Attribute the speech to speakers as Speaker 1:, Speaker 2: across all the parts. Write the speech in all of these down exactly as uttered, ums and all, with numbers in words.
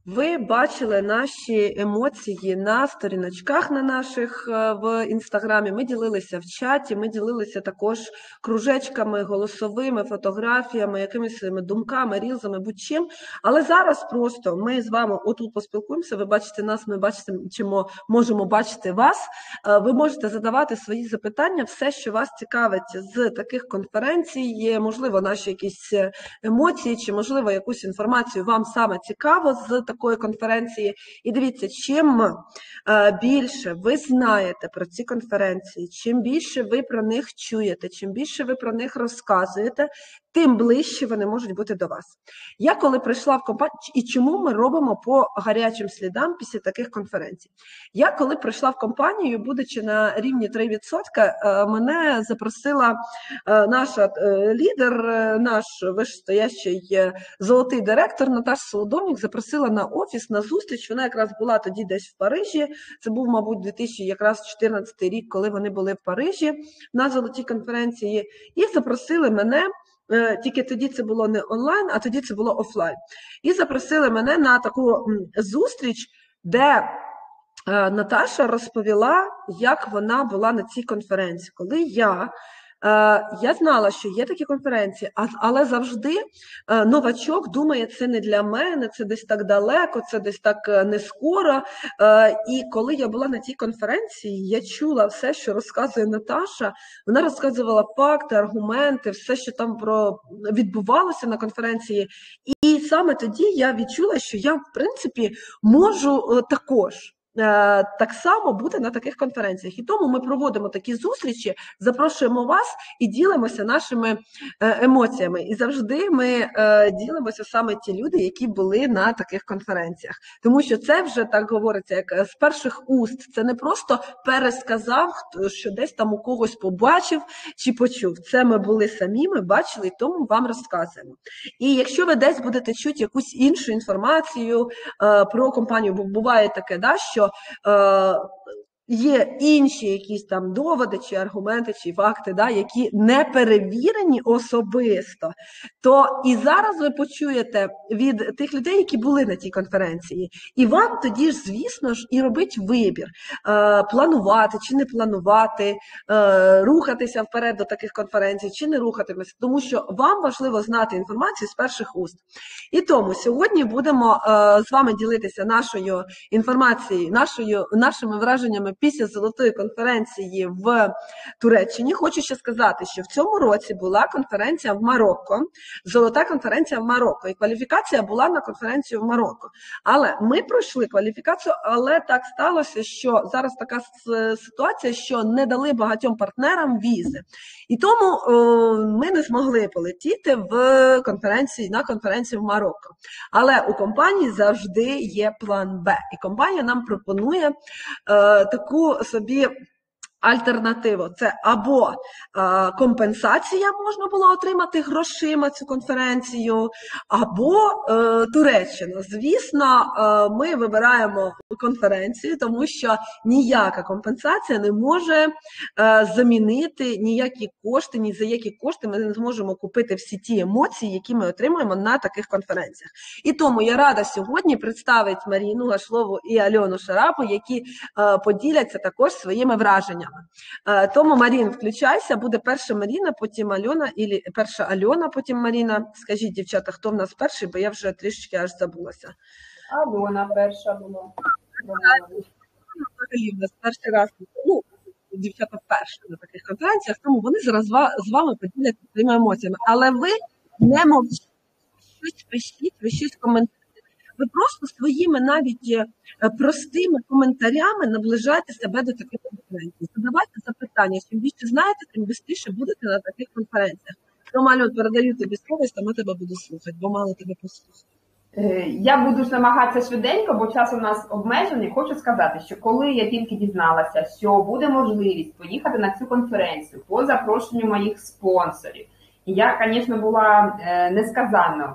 Speaker 1: Ви бачили наші емоції на сторіночках на наших в інстаграмі. Ми ділилися в чаті, ми ділилися також кружечками, голосовими, фотографіями, якимись своїми думками, рілзами, будь-чим. Але зараз просто ми з вами отут поспілкуємося, ви бачите нас, ми бачите, чи можемо бачити вас. Ви можете задавати свої запитання, все, що вас цікавить з таких конференцій, можливо, наші якісь емоції, чи, можливо, якусь інформацію вам саме цікаво з такої конференції. І дивіться, чим більше ви знаєте про ці конференції, чим більше ви про них чуєте, чим більше ви про них розказуєте, тим ближче вони можуть бути до вас. Я коли прийшла в компанію, і чому ми робимо по гарячим слідам після таких конференцій? Я коли прийшла в компанію, будучи на рівні три відсотки, мене запросила наша лідер, наш вищестоящий золотий директор Наташа Солодовник, запросила на офіс, на зустріч. Вона якраз була тоді десь в Парижі. Це був, мабуть, дві тисячі чотирнадцятий рік, коли вони були в Парижі на золотій конференції. І запросили мене, тільки тоді це було не онлайн, а тоді це було офлайн. І запросили мене на таку зустріч, де Наташа розповіла, як вона була на цій конференції. Коли я, я знала, що є такі конференції, але завжди новачок думає, це не для мене, це десь так далеко, це десь так не скоро. І коли я була на цій конференції, я чула все, що розказує Наташа. Вона розказувала факти, аргументи, все, що там про відбувалося на конференції. І саме тоді я відчула, що я, в принципі, можу також так само бути на таких конференціях. І тому ми проводимо такі зустрічі, запрошуємо вас і ділимося нашими емоціями. І завжди ми ділимося саме ті люди, які були на таких конференціях. Тому що це вже, так говориться, як з перших уст. Це не просто пересказав, що десь там у когось побачив чи почув. Це ми були самі, ми бачили, і тому вам розказуємо. І якщо ви десь будете чути якусь іншу інформацію про компанію, бо буває таке, да, що Е, є інші якісь там доводи, чи аргументи, чи факти, да, які не перевірені особисто, то і зараз ви почуєте від тих людей, які були на тій конференції. І вам тоді ж, звісно ж, і робить вибір. Е, планувати чи не планувати, е, рухатися вперед до таких конференцій, чи не рухатися. Тому що вам важливо знати інформацію з перших уст. І тому сьогодні будемо е, з вами ділитися нашою інформацією, нашою, нашими враженнями після золотої конференції в Туреччині. Хочу ще сказати, що в цьому році була конференція в Марокко, золота конференція в Марокко, і кваліфікація була на конференцію в Марокко. Але ми пройшли кваліфікацію, але так сталося, що зараз така ситуація, що не дали багатьом партнерам візи. І тому о, ми не змогли полетіти в конференції, на конференцію в Марокко. Але у компанії завжди є план Б. І компанія нам пропонує е, таку собі альтернативу. Це або е, компенсація, можна було отримати грошима цю конференцію, або е, Туреччина. Звісно, е, ми вибираємо конференцію, тому що ніяка компенсація не може е, замінити ніякі кошти, ні за які кошти ми не зможемо купити всі ті емоції, які ми отримуємо на таких конференціях. І тому я рада сьогодні представити Маріну Гашлову і Альону Шарапу, які е, поділяться також своїми враженнями. Тому, Марін, включайся, буде перша Маріна, потім Альона, і перша Альона, потім Маріна. Скажіть, дівчата, хто в нас перший, бо я вже трішечки аж забулася.
Speaker 2: Альона перша була.
Speaker 1: Взагалі, в нас перший раз, ну, дівчата вперше на таких конференціях, тому вони зараз з вами поділяться своїми емоціями. Але ви не мовчіть, щось пишіть, ви щось коментуєте. Ви просто своїми навіть простими коментарями наближаєте себе до таких конференцій. Задавайте запитання, чим більше знаєте, тим швидше будете на таких конференціях. Тому, Альон, передаю тобі слово, сама тебе буду слухати, бо мало тебе послухати.
Speaker 2: Я буду намагатися швиденько, бо час у нас обмежений. Хочу сказати, що коли я тільки дізналася, що буде можливість поїхати на цю конференцію по запрошенню моїх спонсорів, я, звісно, була несказанно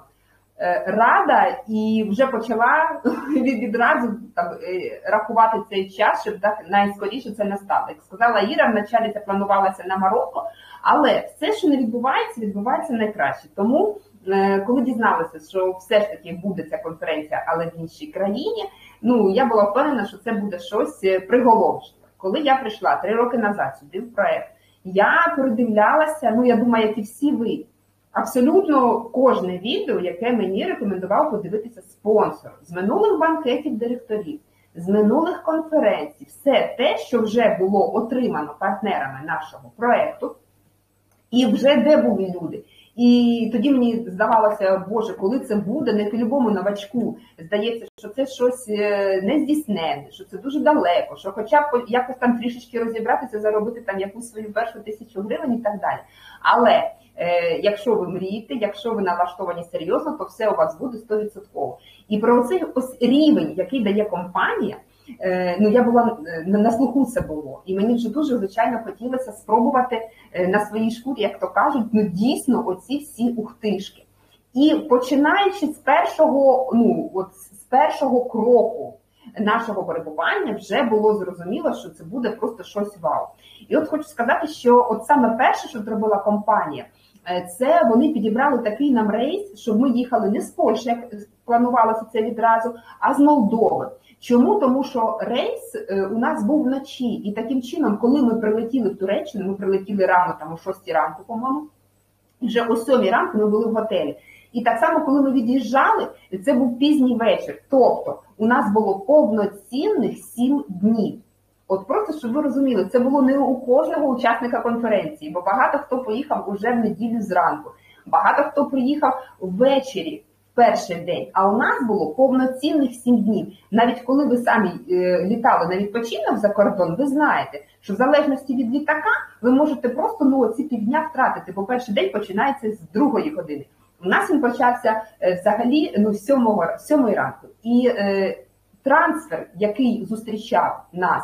Speaker 2: рада і вже почала відразу там, рахувати цей час, щоб так найскоріше це настало. Як сказала Іра, вначалі це планувалося на Марокко, але все, що не відбувається, відбувається найкраще. Тому коли дізналися, що все ж таки буде ця конференція, але в іншій країні, ну, я була впевнена, що це буде щось приголомшливе. Коли я прийшла три роки назад сюди в проект, я передивлялася, ну, я думаю, як і всі ви, абсолютно кожне відео, яке мені рекомендував подивитися спонсор з минулих банкетів директорів, з минулих конференцій, все те, що вже було отримано партнерами нашого проекту, і вже де були люди. І тоді мені здавалося, боже, коли це буде, не по-любому новачку здається, що це щось нездійсненне, що це дуже далеко, що хоча б якось там трішечки розібратися, заробити там якусь свою першу тисячу гривень і так далі. Але е, якщо ви мрієте, якщо ви налаштовані серйозно, то все у вас буде сто відсотків. І про цей ось рівень, який дає компанія, ну, я була, на слуху це було, і мені вже дуже, звичайно, хотілося спробувати на своїй шкурі, як то кажуть, ну, дійсно, оці всі ухтишки. І починаючи з першого, ну, от з першого кроку нашого перебування, вже було зрозуміло, що це буде просто щось вау. І от хочу сказати, що от саме перше, що зробила компанія, це вони підібрали такий нам рейс, щоб ми їхали не з Польщі, як планувалося це відразу, а з Молдови. Чому? Тому що рейс у нас був вночі, і таким чином, коли ми прилетіли в Туреччину, ми прилетіли рано, там о шостій ранку, по-моєму, вже о сьомій ранку ми були в готелі. І так само, коли ми від'їжджали, це був пізній вечір. Тобто, у нас було повноцінних сім днів. От просто, щоб ви розуміли, це було не у кожного учасника конференції, бо багато хто поїхав уже в неділю зранку, багато хто приїхав ввечері, перший день, а у нас було повноцінних сім днів. Навіть коли ви самі е, літали на відпочинок за кордон, ви знаєте, що в залежності від літака ви можете просто ну, ці півдня втратити, бо перший день починається з другої години. У нас він почався е, взагалі ну, з сьомої ранку. І е, трансфер, який зустрічав нас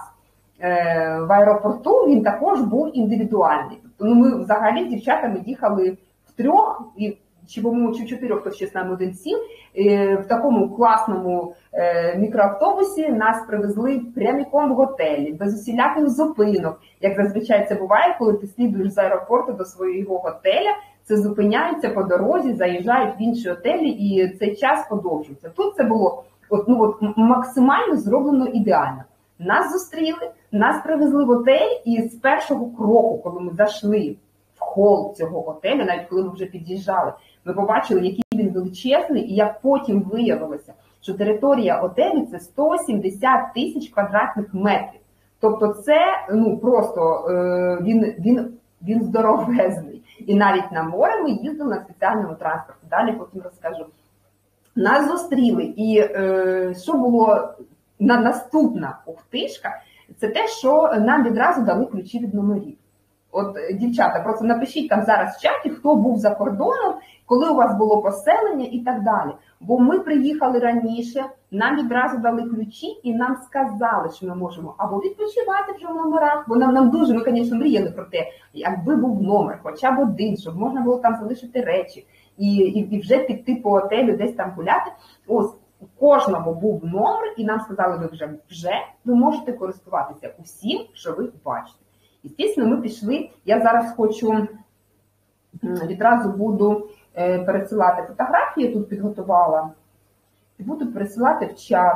Speaker 2: е, в аеропорту, він також був індивідуальний. Тобто ну, ми взагалі з дівчатами їхали втрьох, і чи, по-моєму, чи в чотирьох, хто ще з нами один сів, в такому класному мікроавтобусі нас привезли прямиком в готелі, без усіляких зупинок. Як зазвичай це буває, коли ти слідуєш з аеропорту до свого готеля, це зупиняються по дорозі, заїжджають в інші готелі і цей час подовжується. Тут це було от, ну, от, максимально зроблено ідеально. Нас зустріли, нас привезли в готель і з першого кроку, коли ми зайшли в хол цього готелю, навіть коли ми вже під'їжджали, ми побачили, який він величезний, і як потім виявилося, що територія готелю – це сто сімдесят тисяч квадратних метрів. Тобто це, ну, просто, е, він, він, він здоровезний. І навіть на море ми їздили на спеціальному транспорті. Далі потім розкажу. Нас зустріли, і е, що було на наступна ухтишка, це те, що нам відразу дали ключі від номерів. От, дівчата, просто напишіть там зараз в чаті, хто був за кордоном, коли у вас було поселення і так далі. Бо ми приїхали раніше, нам відразу дали ключі і нам сказали, що ми можемо або відпочивати вже в номерах, бо нам, нам дуже, ми, звісно, мріяли про те, якби був номер, хоча б один, щоб можна було там залишити речі і, і, і вже піти по готелю, десь там гуляти. Ось, у кожного був номер, і нам сказали, ви вже, вже ви можете користуватися усім, що ви бачите. І, звісно, ми пішли, я зараз хочу, відразу буду пересилати фотографії, я тут підготувала, і буду пересилати в чат.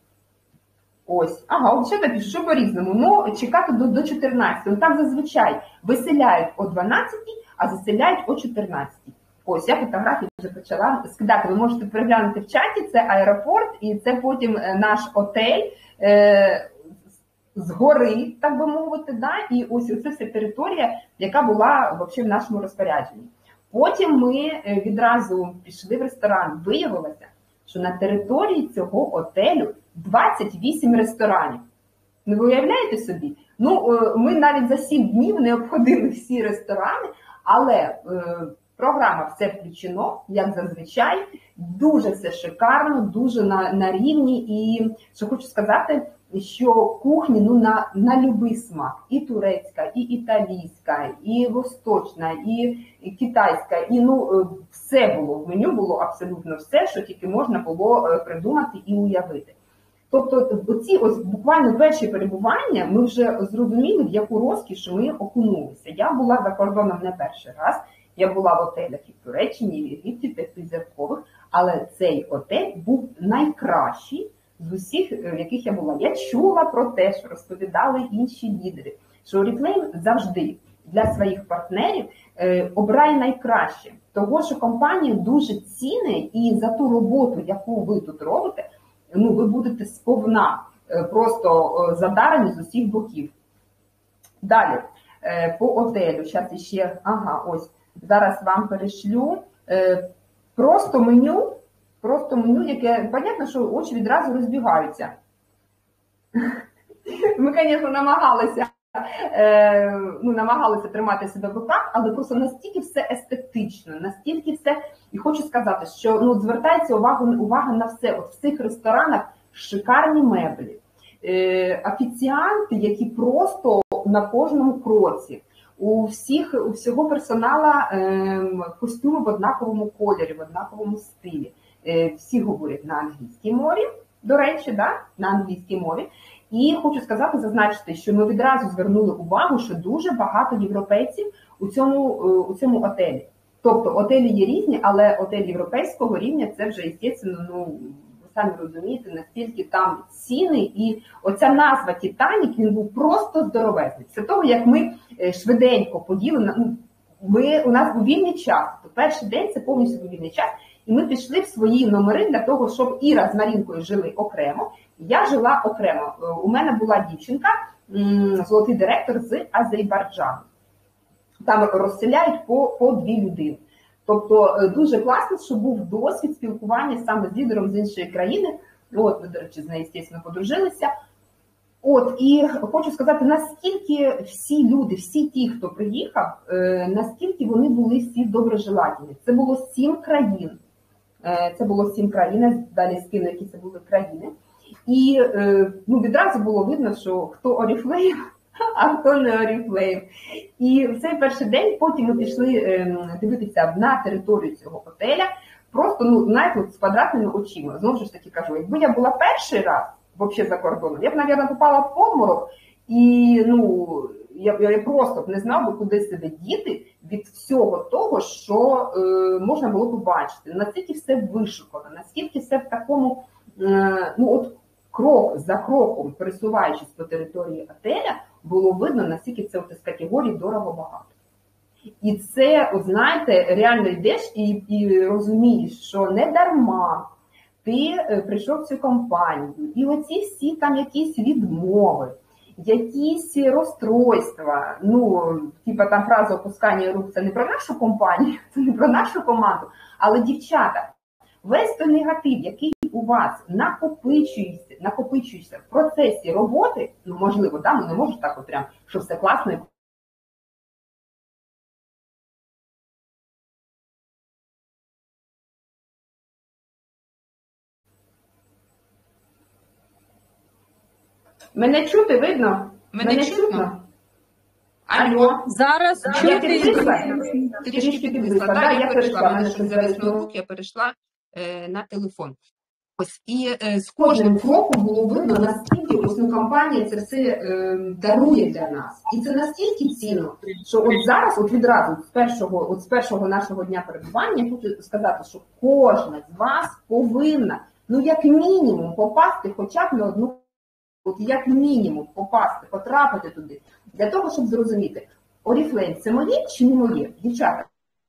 Speaker 2: Ось, ага, от ще так, що по-різному, ну, чекати до, до чотирнадцятої. Там зазвичай виселяють о дванадцятій, а заселяють о чотирнадцятій. Ось, я фотографії вже почала скидати, ви можете переглянути в чаті, це аеропорт, і це потім наш отель, е згори, так би мовити, да? І ось оце вся територія, яка була взагалі в нашому розпорядженні. Потім ми відразу пішли в ресторан. Виявилося, що на території цього готелю двадцять вісім ресторанів. Не ви уявляєте собі? Ну, ми навіть за сім днів не обходили всі ресторани, але е, програма «Все включено», як зазвичай, дуже все шикарно, дуже на, на рівні. І, що хочу сказати, що кухні ну, на, на любий смак. І турецька, і італійська, і восточна, і, і китайська. І ну, все було, в меню було абсолютно все, що тільки можна було придумати і уявити. Тобто оці ось буквально перші перебування ми вже зрозуміли, в яку розкіш ми окунулися. Я була за кордоном не перший раз. Я була в отелях і в Туреччині, і в Єгипті, п'ятизіркових, але цей отель був найкращий з усіх, в яких я була. Я чула про те, що розповідали інші лідери, що Oriflame завжди для своїх партнерів е, обирає найкраще. Того, що компанія дуже цінить, і за ту роботу, яку ви тут робите, ну, ви будете сповна е, просто е, задарені з усіх боків. Далі, е, по отелю, зараз ще, ага, ось, зараз вам перешлю. Е, просто меню, просто меню, яке, понятно, що очі відразу розбігаються. Ми, звісно, намагалися, е, ну, намагалися тримати себе в руках, але просто настільки все естетично, настільки все, і хочу сказати, що, ну, звертається увагу, увага на все. От в цих ресторанах шикарні меблі, е, офіціанти, які просто на кожному кроці. У всіх, у всього персонала е, костюми в однаковому кольорі, в однаковому стилі. Е, всі говорять на англійській мові, до речі, да? На англійській мові. І хочу сказати, зазначити, що ми відразу звернули увагу, що дуже багато європейців у цьому, у цьому отелі. Тобто отелі є різні, але отель європейського рівня – це вже, звісно, ну, ви самі розумієте, наскільки там ціни. І оця назва «Титанік», він був просто здоровезний. Після того, як ми швиденько поділи, ну, ми, у нас був вільний час, то перший день це повністю був вільний час, і ми пішли в свої номери для того, щоб Іра з Марінкою жили окремо, я жила окремо. У мене була дівчинка, золотий директор з Азербайджану. Там розселяють по, по дві людини. Тобто дуже класно, що був досвід спілкування саме з лідером з іншої країни. От, ми, до речі, з нею, звісно, подружилися. От, і хочу сказати, наскільки всі люди, всі ті, хто приїхав, наскільки вони були всі доброжелательні. Це було сім країн. Це було сім країн, далі скину, які це були країни. І ну, відразу було видно, що хто Oriflame, а хто не Oriflame. І в цей перший день потім ми пішли дивитися на територію цього готеля, просто, ну, знаєте, з квадратними очима. Знову ж таки кажу, якби я була перший раз, взагалі за кордоном, я б, мабуть, попала в обморок, і, ну, я, я просто б не знав би, куди себе діти від всього того, що е, можна було побачити. Наскільки все вишукано, наскільки все в такому, е, ну, от, крок за кроком, пересуваючись по території отеля, було видно, наскільки це от із категорії дорого-багато. І це, от знаєте, реально йдеш і, і розумієш, що не дарма ти прийшов в цю компанію, і оці всі там якісь відмови, якісь розстройства, ну, типа там фраза опускання рук, це не про нашу компанію, це не про нашу команду, але, дівчата, весь той негатив, який у вас накопичується, накопичується в процесі роботи, ну, можливо, да, ну, не можеш так от прям, що все класно і Мене чути, видно?
Speaker 3: Мене, Мене чутно? чутно?
Speaker 2: Алло.
Speaker 3: Зараз
Speaker 2: а, чути. Підвисла?
Speaker 3: Трішки підвисла. Да, я перейшла, в мене щось завис ноутбук, я перейшла е, на телефон. Ось, і е, з кожним кроком було видно, наскільки ось, ну, компанія це все е, дарує для нас. І це настільки цінно, що от зараз, от відразу, з першого, от з першого нашого дня перебування, хочу сказати, що кожна з вас повинна, ну, як мінімум, попасти хоча б на одну, от як мінімум попасти, потрапити туди, для того, щоб зрозуміти, Oriflame це моє чи не моє? Дівчата.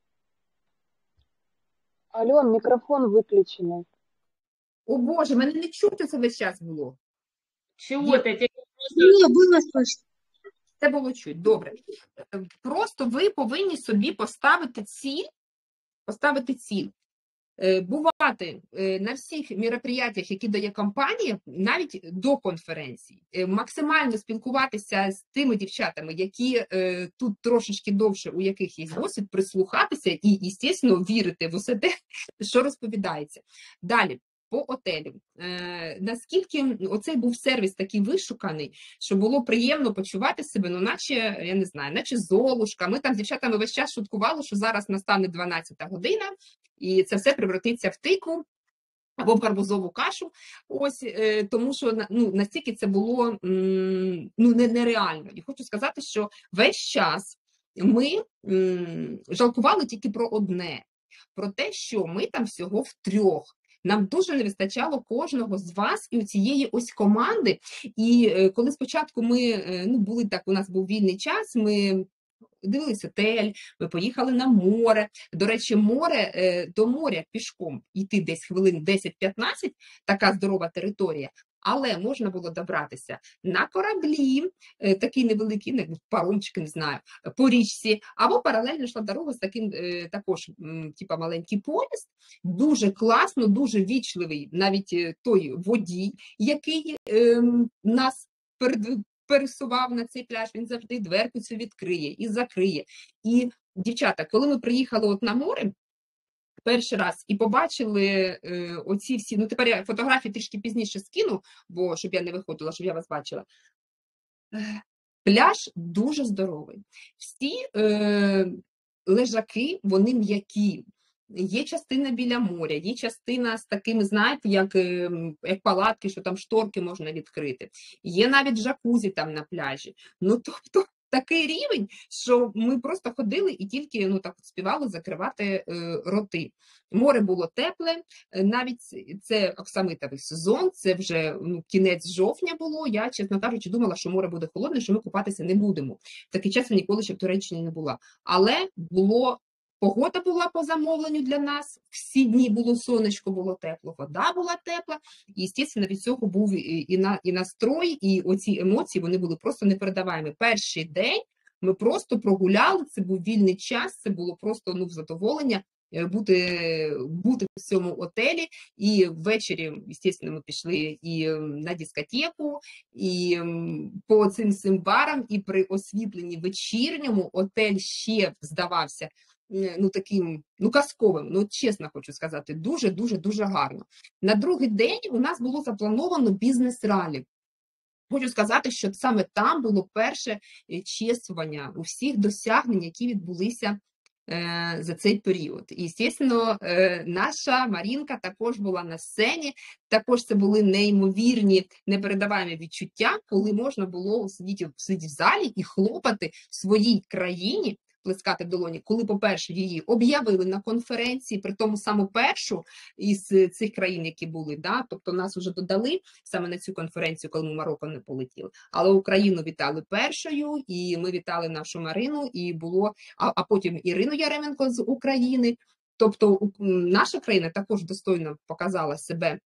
Speaker 4: Альон, мікрофон виключений.
Speaker 3: О Боже, мене не чути це весь час було.
Speaker 5: Чого ти?
Speaker 4: Ні, було слышно.
Speaker 3: Це було чуть. Добре. Просто ви повинні собі поставити ціль, поставити ціль. Бувати на всіх мероприятиях, які дає компанія, навіть до конференції. Максимально спілкуватися з тими дівчатами, які тут трошечки довше, у яких є досвід, прислухатися і, звісно, вірити в усе те, що розповідається. Далі. По отелю. Е, наскільки оцей був сервіс такий вишуканий, що було приємно почувати себе, ну наче, я не знаю, наче Золушка. Ми там з дівчатами весь час шуткували, що зараз настане дванадцята година, і це все превратиться в тикву або в гарбузову кашу. Ось, е, тому що, ну, настільки це було м, ну, нереально. І хочу сказати, що весь час ми м, жалкували тільки про одне, про те, що ми там всього втрьох. Нам дуже не вистачало кожного з вас і у цієї ось команди. І е, коли спочатку ми, е, ну, були так, у нас був вільний час, ми дивилися готель, ми поїхали на море. До речі, море, е, до моря пішком йти десь хвилин десять-п'ятнадцять, така здорова територія. Але можна було добратися на кораблі, е, такий невеликий, не, паромчик, не знаю, по річці, або паралельно йшла дорога з таким е, також, м, типа маленький поїзд. Дуже класно, дуже вічливий навіть е, той водій, який е, нас перед, пересував на цей пляж, він завжди дверку цю відкриє і закриє. І, дівчата, коли ми приїхали от на море, перший раз і побачили е, оці всі, ну тепер я фотографії трішки пізніше скину, бо щоб я не виходила, щоб я вас бачила. Е, пляж дуже здоровий. Всі е, лежаки, вони м'які. Є частина біля моря, є частина з такими, знаєте, як, е, як палатки, що там шторки можна відкрити. Є навіть джакузі там на пляжі. Ну, тобто, такий рівень, що ми просто ходили і тільки, ну, так співали закривати е, роти. Море було тепле, навіть це оксамитовий сезон, це вже, ну, кінець жовтня було. Я, чесно кажучи, думала, що море буде холодне, що ми купатися не будемо. В такий час я ніколи ще в Туреччині не була. Але було, погода була по замовленню для нас, всі дні було сонечко, було тепло, вода була тепла, і, звісно, від цього був і, і, на, і настрой, і оці емоції, вони були просто непередаваємі. Перший день ми просто прогуляли, це був вільний час, це було просто, ну, задоволення бути, бути в цьому готелі, і ввечері, звісно, ми пішли і на дискотеку, і по цим цим барам, і при освітленні вечірньому готель ще здавався, ну, таким, ну, казковим, ну, чесно хочу сказати, дуже-дуже-дуже гарно. На другий день у нас було заплановано бізнес-ралі. Хочу сказати, що саме там було перше чествування у всіх досягнень, які відбулися е, за цей період. І, звісно, е, наша Марінка також була на сцені, також це були неймовірні, непередаваємі відчуття, коли можна було сидіти, сидіти в залі і хлопати в своїй країні, плескати в долоні, коли, по-перше, її об'явили на конференції, при тому саму першу із цих країн, які були, да? Тобто нас вже додали саме на цю конференцію, коли ми в Марокко не полетіли. Але Україну вітали першою, і ми вітали нашу Марину, і було, а, а потім Ірину Яременко з України. Тобто наша країна також достойно показала себе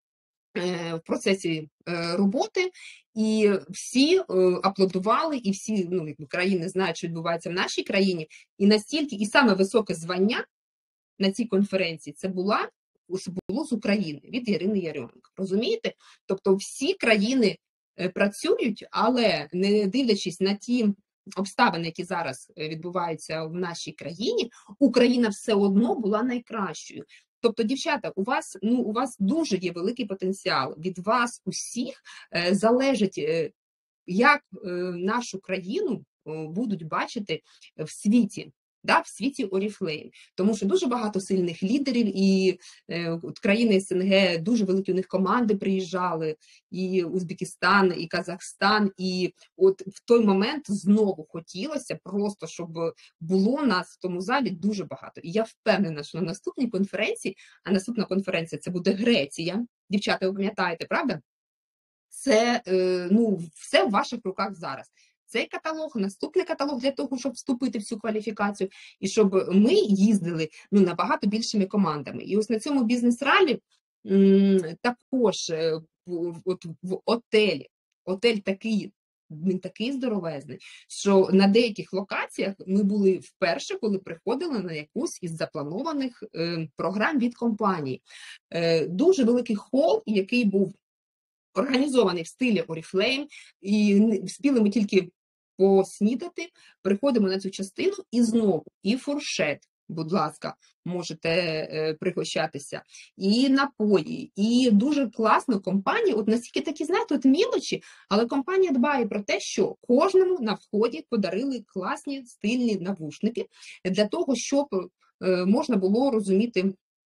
Speaker 3: в процесі роботи, і всі аплодували, і всі, ну, країни знають, що відбувається в нашій країні, і настільки, і саме високе звання на цій конференції це була, було з України, від Ірини Яременко. Розумієте? Тобто всі країни працюють, але не дивлячись на ті обставини, які зараз відбуваються в нашій країні, Україна все одно була найкращою. Тобто, дівчата, у вас, ну, у вас дуже є великий потенціал. Від вас усіх е, залежить, е, як е, нашу країну е, будуть бачити в світі, да, в світі Oriflame. Тому що дуже багато сильних лідерів, і е, країни СНГ, дуже великі у них команди приїжджали, і Узбекистан, і Казахстан, і от в той момент знову хотілося просто, щоб було нас в тому залі дуже багато. І я впевнена, що на наступній конференції, а наступна конференція це буде Греція, дівчата, ви пам'ятаєте, правда? Це, е, ну, все в ваших руках зараз. Цей каталог, наступний каталог для того, щоб вступити в цю кваліфікацію, і щоб ми їздили, ну, набагато більшими командами. І ось на цьому бізнес-ралі м, також е, в, от, в отелі, отель такий, він такий здоровезний, що на деяких локаціях ми були вперше, коли приходили на якусь із запланованих е, програм від компанії. Е, дуже великий хол, який був організований в стилі Oriflame, і встигли ми тільки поснідати, приходимо на цю частину і знову, і фуршет, будь ласка, можете е, пригощатися, і напої, і дуже класно компанія, от настільки такі, знаєте, от мілочі, але компанія дбає про те, що кожному на вході подарили класні стильні навушники для того, щоб е, можна було розуміти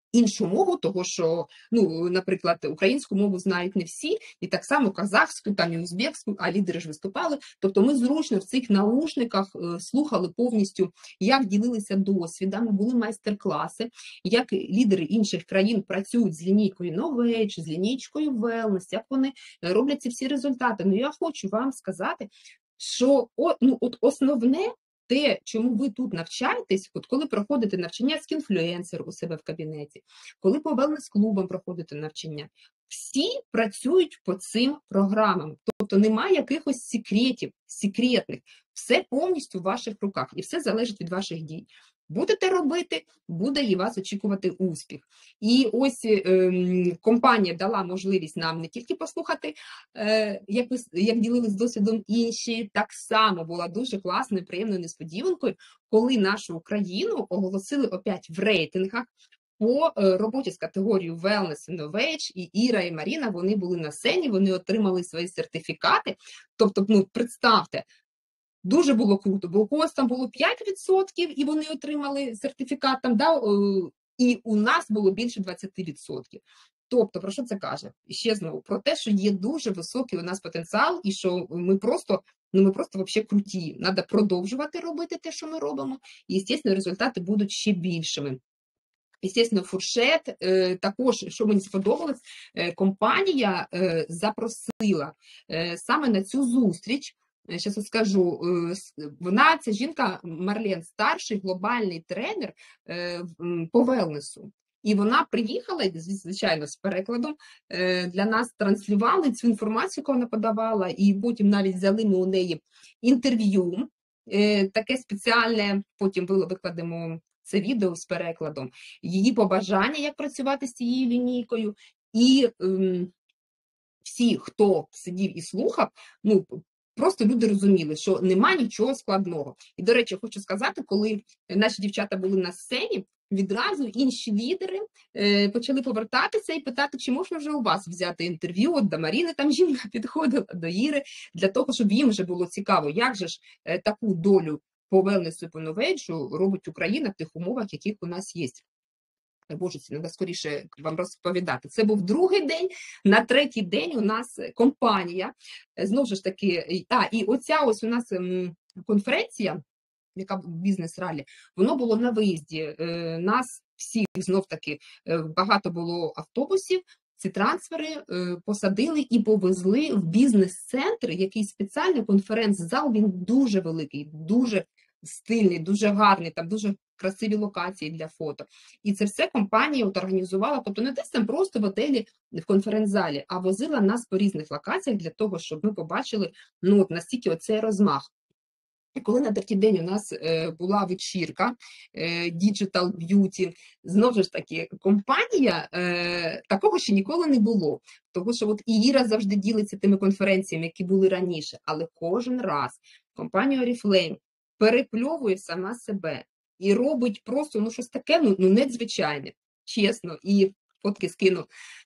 Speaker 3: іншу мову, того що, ну, наприклад, українську мову знають не всі, і так само казахську, там і узбекську, а лідери ж виступали. Тобто ми зручно в цих наушниках слухали повністю, як ділилися досвідами, були майстер-класи, як лідери інших країн працюють з лінійкою Knowledge, з лінійкою Wellness, як вони роблять ці всі результати. Ну, я хочу вам сказати, що о, ну, от основне, те, чому ви тут навчаєтесь, от коли проходите навчання з кінфлюенсером у себе в кабінеті, коли по велнес-клубам проходите навчання, всі працюють по цим програмам. Тобто немає якихось секретів, секретних. Все повністю в ваших руках і все залежить від ваших дій. Будете робити, буде і вас очікувати успіх. І ось е, компанія дала можливість нам не тільки послухати, е, як, ви, як ділились досвідом інші, так само була дуже класною, приємною несподіванкою, коли нашу Україну оголосили опять в рейтингах по е, роботі з категорією Wellness Innovation, і Іра, і Маріна, вони були на сцені, вони отримали свої сертифікати. Тобто, ну, представте, дуже було круто, бо у когось там було п'ять відсотків, і вони отримали сертифікат, там, да, і у нас було більше двадцять відсотків. Тобто, про що це каже? Ще знову, про те, що є дуже високий у нас потенціал, і що ми просто, ну, ми просто вообще круті. Треба продовжувати робити те, що ми робимо, і, звісно, результати будуть ще більшими. Звісно, Фуршет, е, також, що мені сподобалось, е, компанія е, запросила е, саме на цю зустріч. Зараз скажу, вона, ця жінка, Марлен, старший глобальний тренер по велнесу. І вона приїхала, звичайно, з перекладом, для нас транслювали цю інформацію, яку вона подавала, і потім навіть взяли ми у неї інтерв'ю, таке спеціальне, потім викладемо це відео з перекладом, її побажання, як працювати з цією лінійкою, і всі, хто сидів і слухав, ну, просто люди розуміли, що нема нічого складного. І, до речі, хочу сказати, коли наші дівчата були на сцені, відразу інші лідери е, почали повертатися і питати, чи можна вже у вас взяти інтерв'ю. От до Маріни там жінка підходила, до Іри, для того, щоб їм вже було цікаво, як же ж е, таку долю по велнесу і по новейджу робить Україна в тих умовах, яких у нас є. Боже, це треба скоріше вам розповідати. Це був другий день. На третій день у нас компанія, знову ж таки, а, і оця ось у нас конференція, яка бізнес-ралі, воно було на виїзді. Нас всіх, знов-таки, багато було автобусів, ці трансфери посадили і повезли в бізнес-центр, який спеціальний конференц-зал, він дуже великий, дуже стильний, дуже гарний, там дуже красиві локації для фото. І це все компанія от організувала, тобто не десь там просто в готелі, в конференц-залі, а возила нас по різних локаціях для того, щоб ми побачили, ну, от настільки оцей розмах. І коли на третій день у нас е, була вечірка е, Digital Beauty, знову ж таки, компанія, е, такого ще ніколи не було. Тому що от і Іра завжди ділиться тими конференціями, які були раніше, але кожен раз компанія Oriflame перепльовує сама себе і робить просто, ну, щось таке, ну, ну незвичайне, чесно, і фотки скину.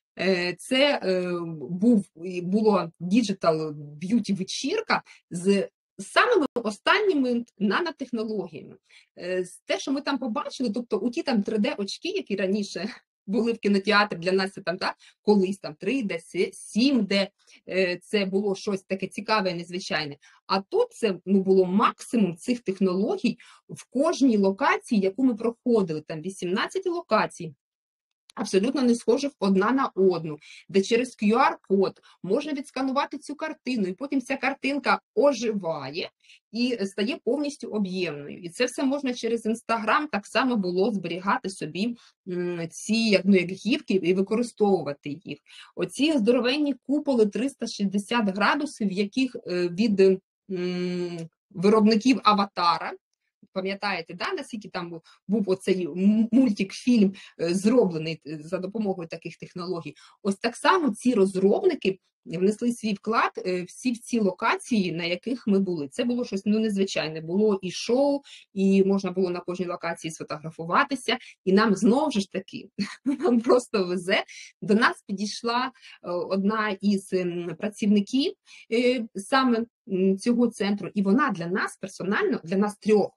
Speaker 3: Це е, був, було Digital Beauty вечірка з самими останніми нанотехнологіями. Е, те, що ми там побачили, тобто у ті там три де-очки, які раніше були в кінотеатрі, для нас це там, так, колись там три де, сім де, це було щось таке цікаве і незвичайне. А тут це, ну, було максимум цих технологій в кожній локації, яку ми проходили, там вісімнадцять локацій, абсолютно не схожих одна на одну, де через кю ар-код можна відсканувати цю картину, і потім ця картинка оживає і стає повністю об'ємною. І це все можна через Інстаграм так само було зберігати собі ці, як, ну, як гівки і використовувати їх. Оці здоровенні куполи триста шістдесят градусів, яких від м, виробників аватара, пам'ятаєте, да, наскільки там був, був оцей мультик-фільм зроблений за допомогою таких технологій. Ось так само ці розробники внесли свій вклад всі в ці локації, на яких ми були. Це було щось, ну, незвичайне. Було і шоу, і можна було на кожній локації сфотографуватися, і нам знову ж таки, нам просто везе. До нас підійшла одна із працівників саме цього центру, і вона для нас персонально, для нас трьох,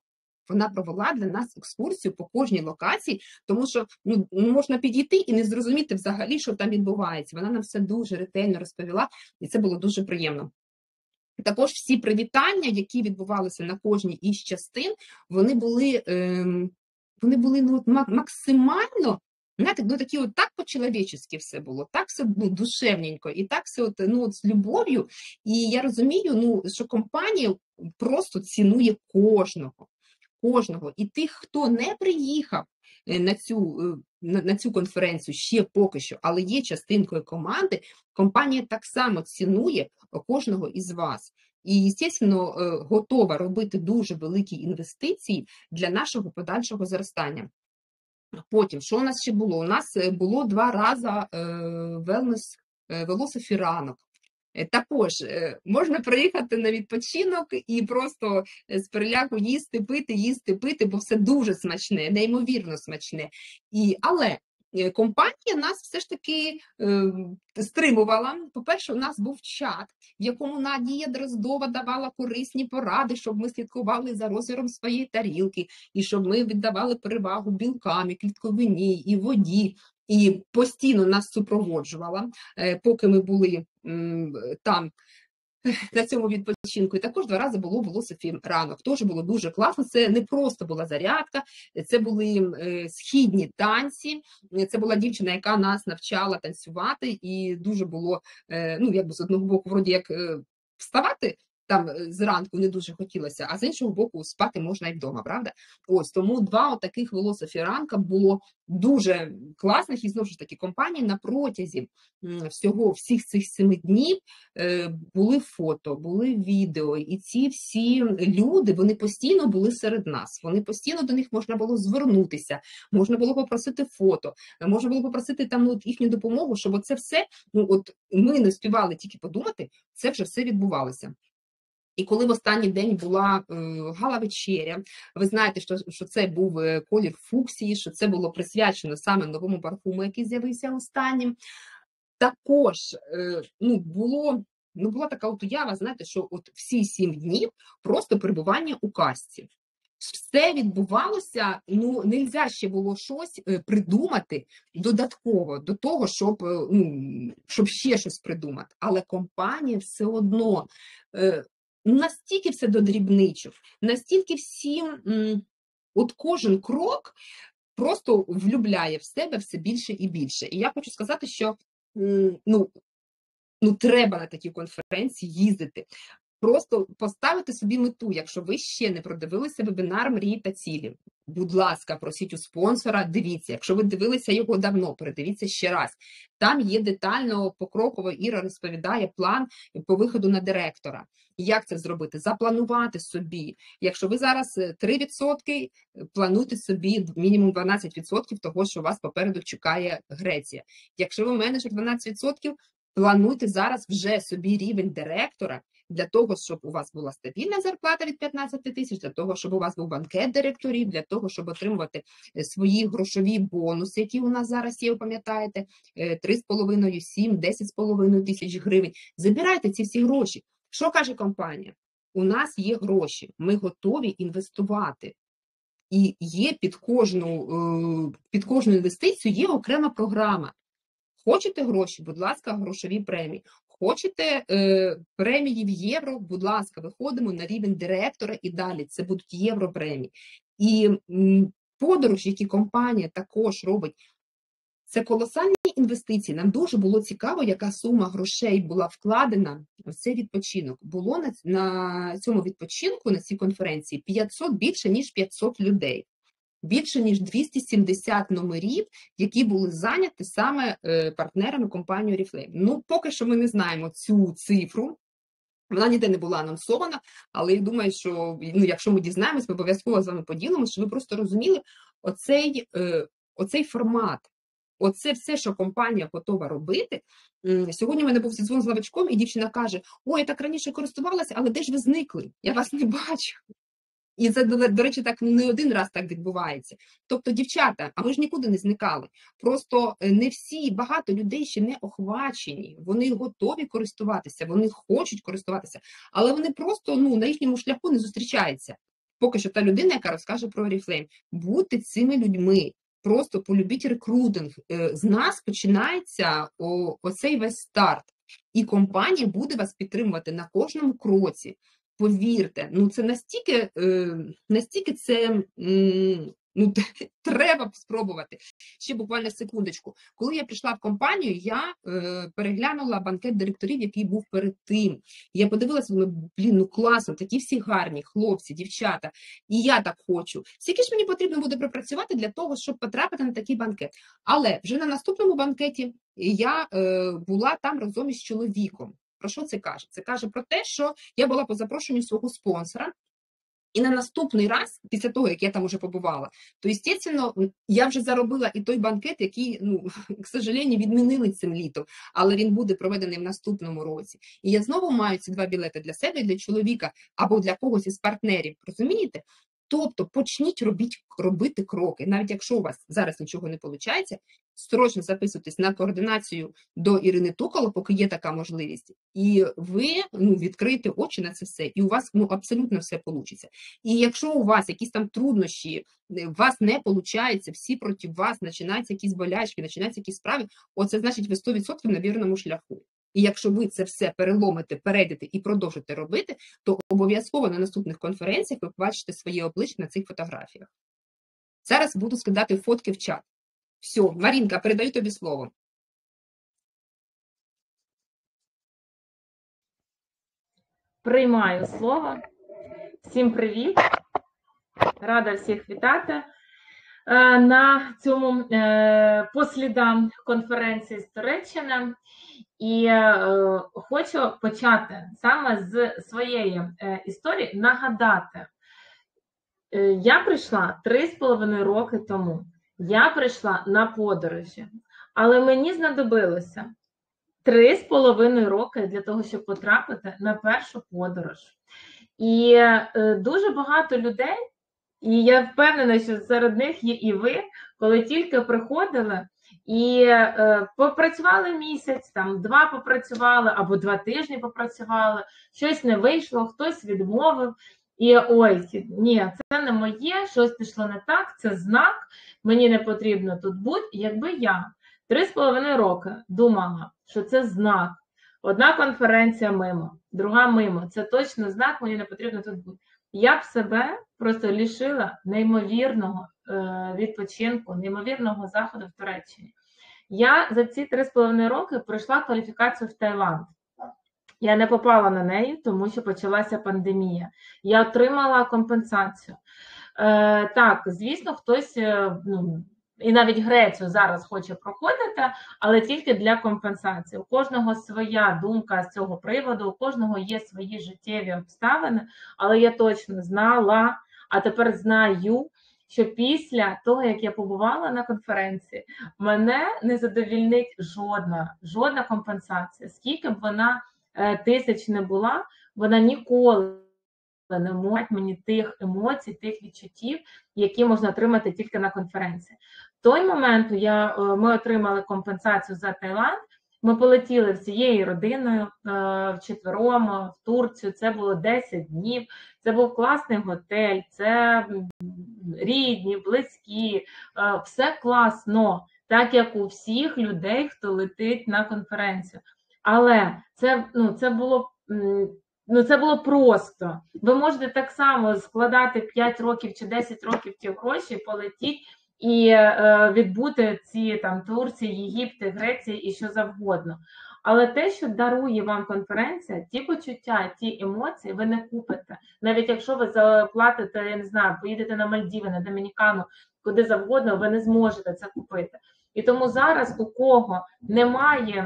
Speaker 3: Вона провела для нас екскурсію по кожній локації, тому що ну, можна підійти і не зрозуміти взагалі, що там відбувається. Вона нам все дуже ретельно розповіла, і це було дуже приємно. Також всі привітання, які відбувалися на кожній із частин, вони були, ем, вони були ну, максимально, знаєте, ну, такі от так по-чоловічески все було, так все ну, душевненько, і так все от, ну, от з любов'ю. І я розумію, ну, що компанія просто цінує кожного. Кожного. І тих, хто не приїхав на цю, на, на цю конференцію ще поки що, але є частинкою команди, компанія так само цінує кожного із вас. І, звісно, готова робити дуже великі інвестиції для нашого подальшого зростання. Потім, що у нас ще було? У нас було два рази велнес, велосифіранок. Також можна приїхати на відпочинок і просто з переляку їсти, пити, їсти, пити, бо все дуже смачне, неймовірно смачне. І, але компанія нас все ж таки е, стримувала. По-перше, у нас був чат, в якому Надія Дроздова давала корисні поради, щоб ми слідкували за розміром своєї тарілки, і щоб ми віддавали перевагу білкам, і клітковині, і воді. І постійно нас супроводжувала, поки ми були там на цьому відпочинку. І також два рази було велосипед-ранок. Теж було дуже класно. Це не просто була зарядка, це були східні танці. Це була дівчина, яка нас навчала танцювати. І дуже було, ну, якби з одного боку, вроді як вставати, там зранку не дуже хотілося, а з іншого боку спати можна і вдома, правда? Ось, тому два таких велосифіранка було дуже класних, і знову ж таки компанії на протязі всього, всіх цих семи днів були фото, були відео, і ці всі люди, вони постійно були серед нас, вони постійно до них можна було звернутися, можна було попросити фото, можна було попросити там ну, їхню допомогу, щоб оце все, ну от ми не співали тільки подумати, це вже все відбувалося. І коли в останній день була е, гала-вечеря, ви знаєте, що, що це був колір фуксії, що це було присвячено саме новому парфуму, який з'явився останнім. Також е, ну, було, ну, була така от уява, знаєте, що от всі сім днів просто перебування у казці. Все відбувалося, ну, нельзя ще було щось придумати додатково до того, щоб, ну, щоб ще щось придумати. Але компанія все одно... Е, настільки все до дрібничок, настільки всім, от кожен крок просто влюбляє в себе все більше і більше. І я хочу сказати, що ну, ну треба на такі конференції їздити. Просто поставити собі мету, якщо ви ще не продивилися вебінар «Мрії та цілі». Будь ласка, просіть у спонсора, дивіться. Якщо ви дивилися його давно, передивіться ще раз. Там є детально, покроково Іра розповідає план по виходу на директора. Як це зробити? Запланувати собі. Якщо ви зараз три відсотки, плануйте собі мінімум дванадцять відсотків того, що вас попереду чекає Греція. Якщо ви менеджер дванадцять відсотків, плануйте зараз вже собі рівень директора, для того, щоб у вас була стабільна зарплата від п'ятнадцяти тисяч, для того, щоб у вас був банкет директорів, для того, щоб отримувати свої грошові бонуси, які у нас зараз є, ви пам'ятаєте, три з половиною, сім, десять з половиною тисяч гривень. Забирайте ці всі гроші. Що каже компанія? У нас є гроші, ми готові інвестувати. І є під кожну, під кожну інвестицію є окрема програма. Хочете гроші? Будь ласка, грошові премії. Хочете е, премії в євро? Будь ласка, виходимо на рівень директора і далі. Це будуть європремії. І м, подорож, які компанія також робить, це колосальні інвестиції. Нам дуже було цікаво, яка сума грошей була вкладена в цей відпочинок. Було на, на цьому відпочинку, на цій конференції, п'ятсот, більше ніж п'ятсот людей. Більше ніж двісті сімдесят номерів, які були зайняті саме партнерами компанії Oriflame. Ну, поки що ми не знаємо цю цифру, вона ніде не була анонсована, але я думаю, що ну, якщо ми дізнаємось, ми обов'язково з вами поділимося, щоб ви просто розуміли оцей, оцей формат, оце все, що компанія готова робити. Сьогодні в мене був зідзвон з Лавочком, і дівчина каже, ой, я так раніше користувалася, але де ж ви зникли? Я вас не бачу. І це, до речі, так не один раз так відбувається. Тобто, дівчата, а ви ж нікуди не зникали. Просто не всі, багато людей ще не охвачені. Вони готові користуватися, вони хочуть користуватися, але вони просто ну, на їхньому шляху не зустрічаються. поки що та людина, яка розкаже про Oriflame. Будьте цими людьми. Просто полюбіть рекрутинг. З нас починається о, оцей весь старт. І компанія буде вас підтримувати на кожному кроці. Повірте, ну це настільки, е, настільки це, ну, треба спробувати. Ще буквально секундочку. Коли я прийшла в компанію, я е, переглянула банкет директорів, який був перед тим. Я подивилася, ну, блін, ну класно, такі всі гарні, хлопці, дівчата. І я так хочу. Скільки ж мені потрібно буде пропрацювати для того, щоб потрапити на такий банкет? Але вже на наступному банкеті я е, була там разом із чоловіком. Про що це каже? Це каже про те, що я була по запрошенню свого спонсора, і на наступний раз, після того, як я там уже побувала, то, звісно, я вже заробила і той банкет, який, ну, к сожалению, відмінили цим літом, але він буде проведений в наступному році. І я знову маю ці два білети для себе і для чоловіка, або для когось із партнерів, розумієте? Тобто почніть робити, робити кроки. Навіть якщо у вас зараз нічого не виходить, срочно записуйтесь на координацію до Ірини Тукало, поки є така можливість. І ви, ну, відкриєте очі на це все, і у вас, ну, абсолютно все вийде. І якщо у вас якісь там труднощі, у вас не виходить, всі проти вас, починаються якісь болячки, починаються якісь справи, оце значить ви сто відсотків на вірному шляху. І якщо ви це все переломите, перейдете і продовжите робити, то обов'язково на наступних конференціях ви бачите своє обличчя на цих фотографіях. Зараз буду скидати фотки в чат. Все, Марінка, передаю тобі слово.
Speaker 5: Приймаю слово. Всім привіт. Рада всіх вітати на цьому послідам конференції з Туреччини. І е, хочу почати саме з своєї е, історії, нагадати. Е, я прийшла три з половиною роки тому. Я прийшла на подорожі, але мені знадобилося три з половиною роки для того, щоб потрапити на першу подорож. І е, дуже багато людей, і я впевнена, що серед них є і ви, коли тільки приходили, і е, попрацювали місяць, там два попрацювали, або два тижні попрацювали, щось не вийшло, хтось відмовив. І ой, ні, це не моє, щось пішло не так, це знак, мені не потрібно тут бути. Якби я три з половиною роки думала, що це знак, одна конференція мимо, друга мимо, це точно знак, мені не потрібно тут бути. Я б себе просто лишила неймовірного е, відпочинку, неймовірного заходу в Туреччині. Я за ці три з половиною роки пройшла кваліфікацію в Таїланд. Я не попала на неї, тому що почалася пандемія. Я отримала компенсацію. Е, так, звісно, хтось, е, ну, і навіть Грецію зараз хоче проходити, але тільки для компенсації. У кожного своя думка з цього приводу, у кожного є свої життєві обставини, але я точно знала, а тепер знаю, що після того, як я побувала на конференції, мене не задовільнить жодна, жодна компенсація. Скільки б вона е, тисяч не була, вона ніколи не може мені тих емоцій, тих відчуттів, які можна отримати тільки на конференції. В той момент я, ми отримали компенсацію за Таїланд, ми полетіли всією родиною вчетвером в Турцію, це було десять днів, це був класний готель, це рідні, близькі, все класно, так як у всіх людей, хто летить на конференцію. Але це, ну, це було... Ну, це було просто. Ви можете так само складати п'ять років чи десять років ті гроші, полетіть і е, відбути ці там Турції, Єгипти, Греції і що завгодно. Але те, що дарує вам конференція, ті почуття, ті емоції ви не купите. Навіть якщо ви заплатите, я не знаю, поїдете на Мальдіви, на Домінікану, куди завгодно, ви не зможете це купити. І тому зараз у кого немає...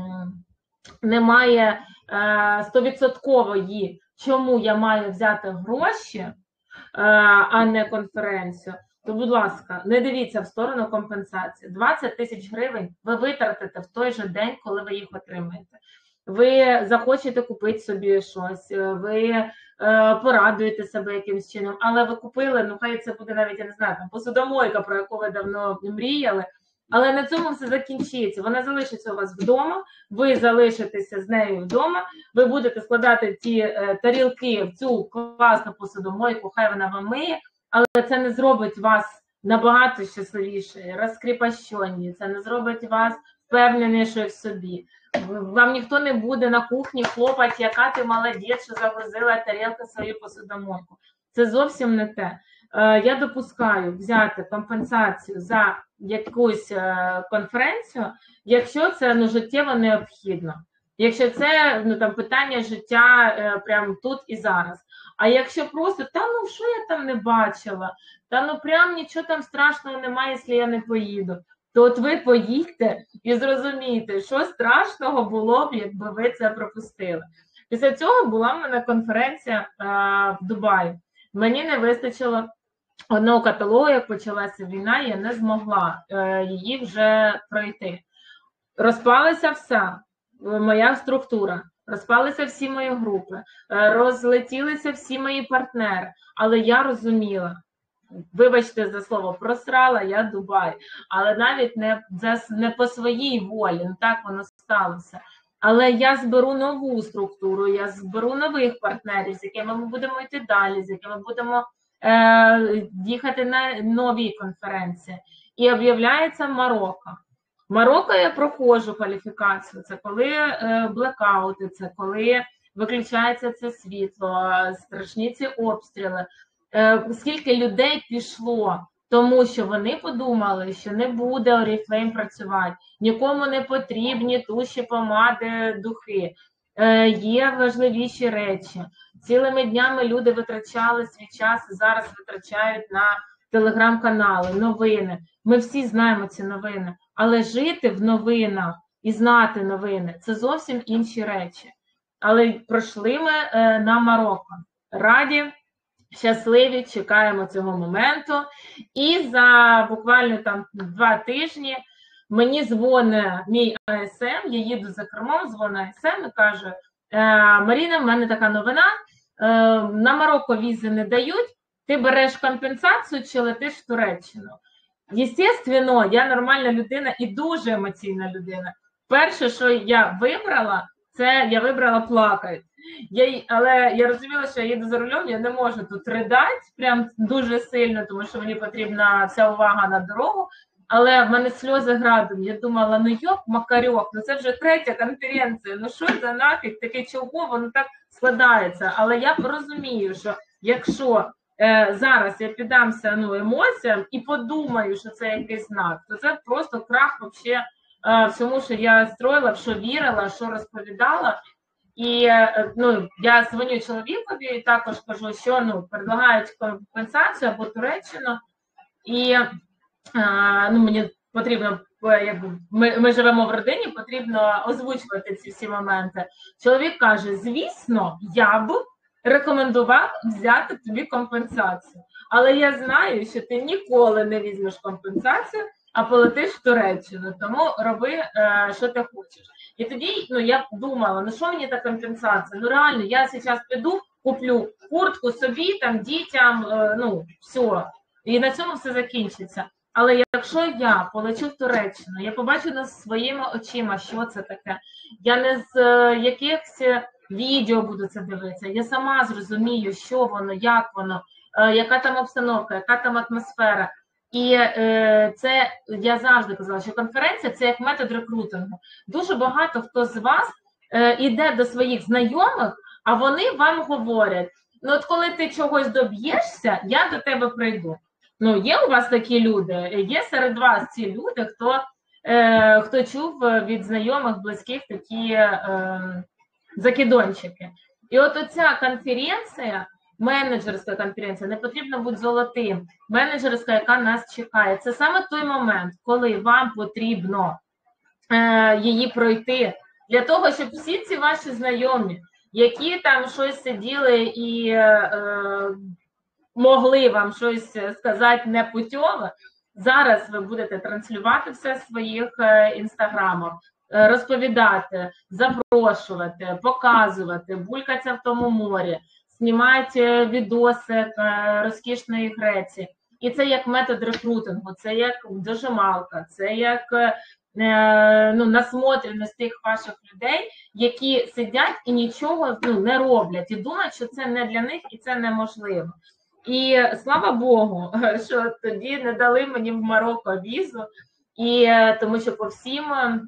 Speaker 5: немає стовідсоткової, чому я маю взяти гроші, е, а не конференцію, то, будь ласка, не дивіться в сторону компенсації. двадцять тисяч гривень ви витратите в той же день, коли ви їх отримаєте. Ви захочете купити собі щось, ви е, порадуєте себе якимось чином, але ви купили, ну хай це буде навіть, я не знаю, там, посудомойка, про яку ви давно мріяли, Але на цьому все закінчиться. Вона залишиться у вас вдома, ви залишитеся з нею вдома, ви будете складати ті е, тарілки в цю класну посудомойку, хай вона вам миє, але це не зробить вас набагато щасливіше, розкріпощені, це не зробить вас впевненішою в собі. Вам ніхто не буде на кухні хлопати, яка ти молодець, що загрузила тарілку свою посудомойку. Це зовсім не те. Я допускаю взяти компенсацію за якусь конференцію, якщо це ну, життєво необхідно. Якщо це ну, там, питання життя прямо тут і зараз. А якщо просто, та ну що я там не бачила, та ну прям нічого там страшного немає, якщо я не поїду, то от ви поїдьте і зрозумієте, що страшного було б, якби ви це пропустили. Після цього була в мене конференція а, в Дубаї. Мені не вистачило одного каталогу, як почалася війна, я не змогла е, її вже пройти. Розпалася вся моя структура, розпалися всі мої групи, е, розлетілися всі мої партнери, але я розуміла, вибачте за слово, просрала я Дубай, але навіть не, не по своїй волі, не так воно сталося. Але я зберу нову структуру, я зберу нових партнерів, з якими ми будемо йти далі, з якими будемо е, їхати на нові конференції. І об'являється Марокко. Марокко я проходжу кваліфікацію, це коли е, блекаути, це коли виключається це світло, страшні ці обстріли. Е, скільки людей пішло, тому що вони подумали, що не буде Oriflame працювати, нікому не потрібні туші, помади, духи. Е, є важливіші речі. Цілими днями люди витрачали свій час і зараз витрачають на телеграм-канали, новини. Ми всі знаємо ці новини, але жити в новинах і знати новини – це зовсім інші речі. Але пройшли ми е, на Марокко. Раді, щасливі, чекаємо цього моменту. І за буквально там два тижні мені дзвонить мій А С М, я їду за кермом, дзвонить А С М і каже: Маріна, в мене така новина, на Марокко візи не дають, ти береш компенсацію чи летиш в Туреччину? Єстественно, я нормальна людина і дуже емоційна людина. Перше, що я вибрала, це я вибрала плакати. Я, але я розуміла, що я їду за рулем, я не можу тут ридати прям дуже сильно, тому що мені потрібна вся увага на дорогу. Але в мене сльози градом. Я думала, ну йоп, макарьок, ну це вже третя конференція, ну що за нафіг, таке чого, воно так складається. Але я розумію, що якщо е, зараз я піддамся ну, емоціям і подумаю, що це якийсь знак, то це просто крах вообще е, всьому, що я строїла, в що вірила, що розповідала. І ну, я дзвоню чоловікові і також кажу, що ну, предлагають компенсацію або Туреччину. І а, ну, мені потрібно, якби, ми, ми живемо в родині, потрібно озвучувати ці всі моменти. Чоловік каже, звісно, я б рекомендував взяти тобі компенсацію. Але я знаю, що ти ніколи не візьмеш компенсацію, а полетиш в Туреччину, тому роби, е, що ти хочеш. І тоді ну, я думала, ну що мені та компенсація? Ну реально, я зараз піду, куплю куртку собі, там, дітям, е, ну, все. І на цьому все закінчиться. Але якщо я полечу в Туреччину, я побачу на своїми очима, що це таке, я не з е, якихось відео буду це дивитися, я сама зрозумію, що воно, як воно, е, яка там обстановка, яка там атмосфера. І е, це, я завжди казала, що конференція – це як метод рекрутингу. Дуже багато хто з вас е, йде до своїх знайомих, а вони вам говорять, ну от коли ти чогось доб'єшся, я до тебе прийду. Ну, є у вас такі люди, є серед вас ці люди, хто, е, хто чув від знайомих, близьких такі е, закидончики. І от оця конференція, менеджерська конференція, не потрібно бути золотим. Менеджерська, яка нас чекає. Це саме той момент, коли вам потрібно е, її пройти. Для того, щоб всі ці ваші знайомі, які там щось сиділи і е, могли вам щось сказати непутьове, зараз ви будете транслювати все в своїх е, інстаграмах, е, розповідати, запрошувати, показувати, булькатися в тому морі, знімати відоси розкішної Греції. І це як метод рекрутингу, це як дожималка, це як е, ну, насмотреність тих ваших людей, які сидять і нічого ну, не роблять, і думають, що це не для них і це неможливо. І слава Богу, що тоді не дали мені в Марокко візу, і тому що по всім,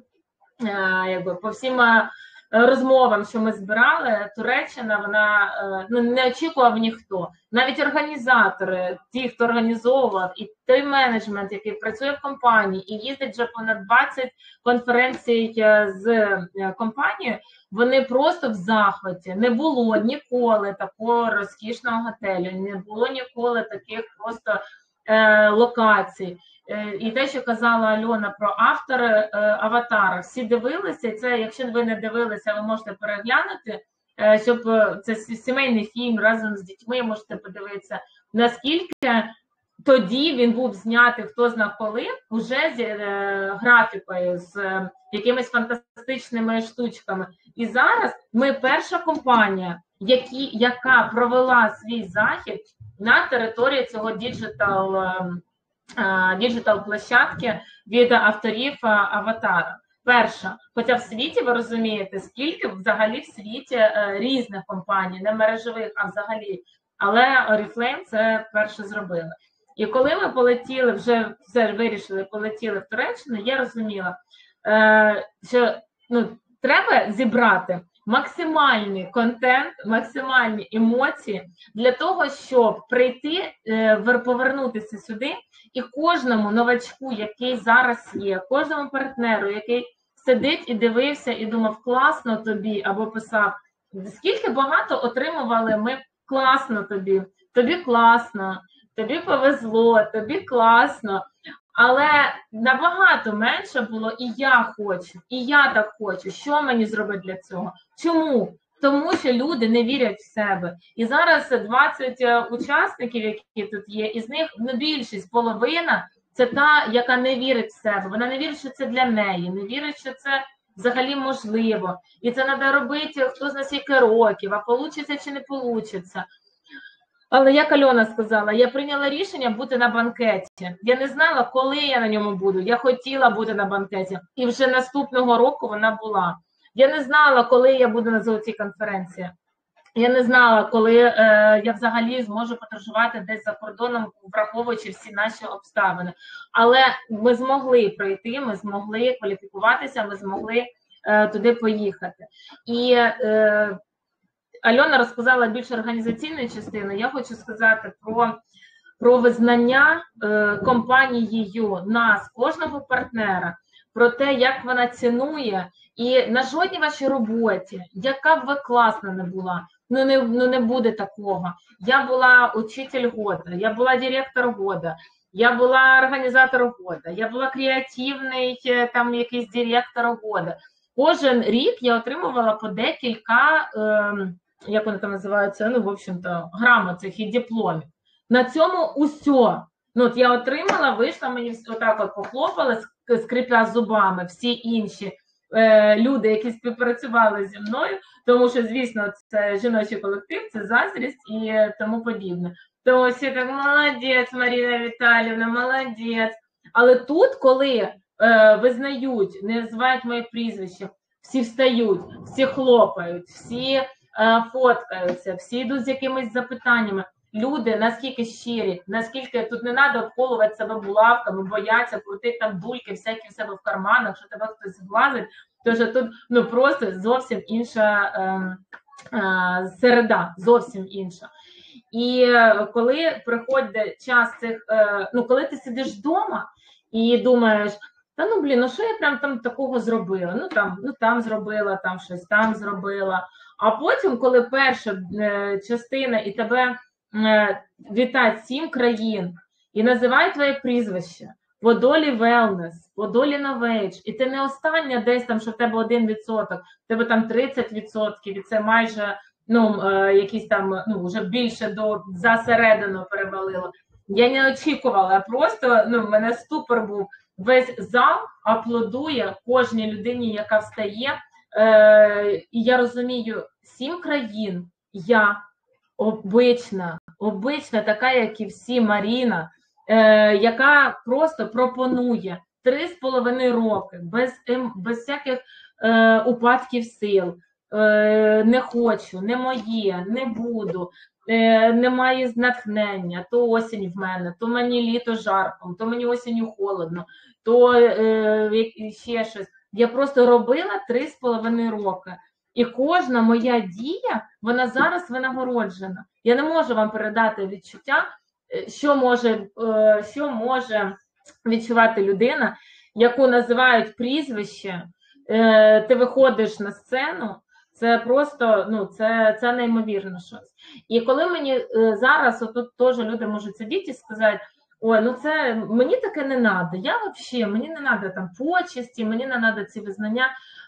Speaker 5: якби, по всім розмовам, що ми збирали, Туреччина, вона ну, не очікував ніхто. Навіть організатори, ті, хто організовував, і той менеджмент, який працює в компанії, і їздить вже понад двадцять конференцій з компанією, вони просто в захваті. Не було ніколи такого розкішного готелю, не було ніколи таких просто е, локацій. І те, що казала Альона про автори е, аватара, всі дивилися, і це, якщо ви не дивилися, ви можете переглянути, е, щоб це сімейний фільм разом з дітьми, можете подивитися, наскільки тоді він був знятий хто зна коли, уже з е, графікою, з е, якимись фантастичними штучками. І зараз ми перша компанія, які, яка провела свій захід на території цього діджитал е, діджитал-площадки від авторів аватара. Перша. Хоча в світі, ви розумієте, скільки взагалі в світі різних компаній, не мережевих, а взагалі. Але Oriflame це перше зробили. І коли ми полетіли, вже все вирішили, полетіли в Туреччину, я розуміла, що ну, треба зібрати максимальний контент, максимальні емоції для того, щоб прийти, повернутися сюди і кожному новачку, який зараз є, кожному партнеру, який сидить і дивився і думав, класно тобі, або писав, скільки багато отримували ми, класно тобі, тобі класно, тобі повезло, тобі класно. Але набагато менше було і я хочу, і я так хочу. Що мені зробити для цього? Чому? Тому що люди не вірять в себе. І зараз двадцять учасників, які тут є, із них ну, більшість, половина, це та, яка не вірить в себе. Вона не вірить, що це для неї, не вірить, що це взагалі можливо. І це треба робити хто з нас скільки років, а получиться чи не получиться. Але як Альона сказала, я прийняла рішення бути на банкеті. Я не знала, коли я на ньому буду. Я хотіла бути на банкеті. І вже наступного року вона була. Я не знала, коли я буду на золотій конференції. Я не знала, коли е, я взагалі зможу подорожувати десь за кордоном, враховуючи всі наші обставини. Але ми змогли пройти, ми змогли кваліфікуватися, ми змогли е, туди поїхати. І е, Альона розказала більш організаційної частини. Я хочу сказати про, про визнання е, компанією нас, кожного партнера, про те, як вона цінує. І на жодній вашій роботі, яка б ви класна не була, ну не, ну не буде такого. Я була учитель года, я була директор года, я була організатор года, я була креативний там якийсь директор года. Кожен рік я отримувала по декілька, е, як вони там називаються, ну, в общем-то, грамот цих і дипломів. На цьому усе. Ну, от я отримала, вийшла, мені отак от похлопали, скрипя зубами, всі інші е, люди, які співпрацювали зі мною, тому що, звісно, це жіночий колектив, це заздрість і тому подібне. То всі так, молодець, Маріна Віталіївна, молодець. Але тут, коли е, визнають, не називають моє прізвище, всі встають, всі хлопають, всі е, фоткаються, всі йдуть з якимись запитаннями. Люди наскільки щирі, наскільки тут не треба обколувати себе булавками, бояться крутити там дульки всякі в себе в карманах, що тебе хтось зглазить, тому що тут ну, просто зовсім інша е, е, середа, зовсім інша. І е, коли приходить час цих, е, ну коли ти сидиш вдома і думаєш, та ну блін, ну що я прям там такого зробила, ну там, ну там зробила, там щось там зробила, а потім, коли перша е, частина і тебе вітають сім країн і називають твоє прізвище по долі wellness, по долі Novage, і це не остання десь там, що в тебе один відсоток, в тебе там тридцять відсотків, і це майже, ну, е, якісь там, ну, вже більше до, за середину перевалило. Я не очікувала, просто, ну, в мене ступор був. Весь зал аплодує кожній людині, яка встає, е, і я розумію, сім країн, я обична, обична, така, як і всі, Маріна, е, яка просто пропонує три з половиною роки без, без всяких е, упадків сил, е, не хочу, не моє, не буду, е, немає натхнення, то осінь в мене, то мені літо жарко, то мені осінню холодно, то е, ще щось. Я просто робила три з половиною роки. І кожна моя дія, вона зараз винагороджена. Я не можу вам передати відчуття, що може, що може відчувати людина, яку називають прізвище, ти виходиш на сцену, це просто, ну, це, це неймовірно щось. І коли мені зараз, отут теж люди можуть сидіти і сказати, ой, ну це, мені таке не треба, я взагалі, мені не треба там почесті, мені не треба ці визнання.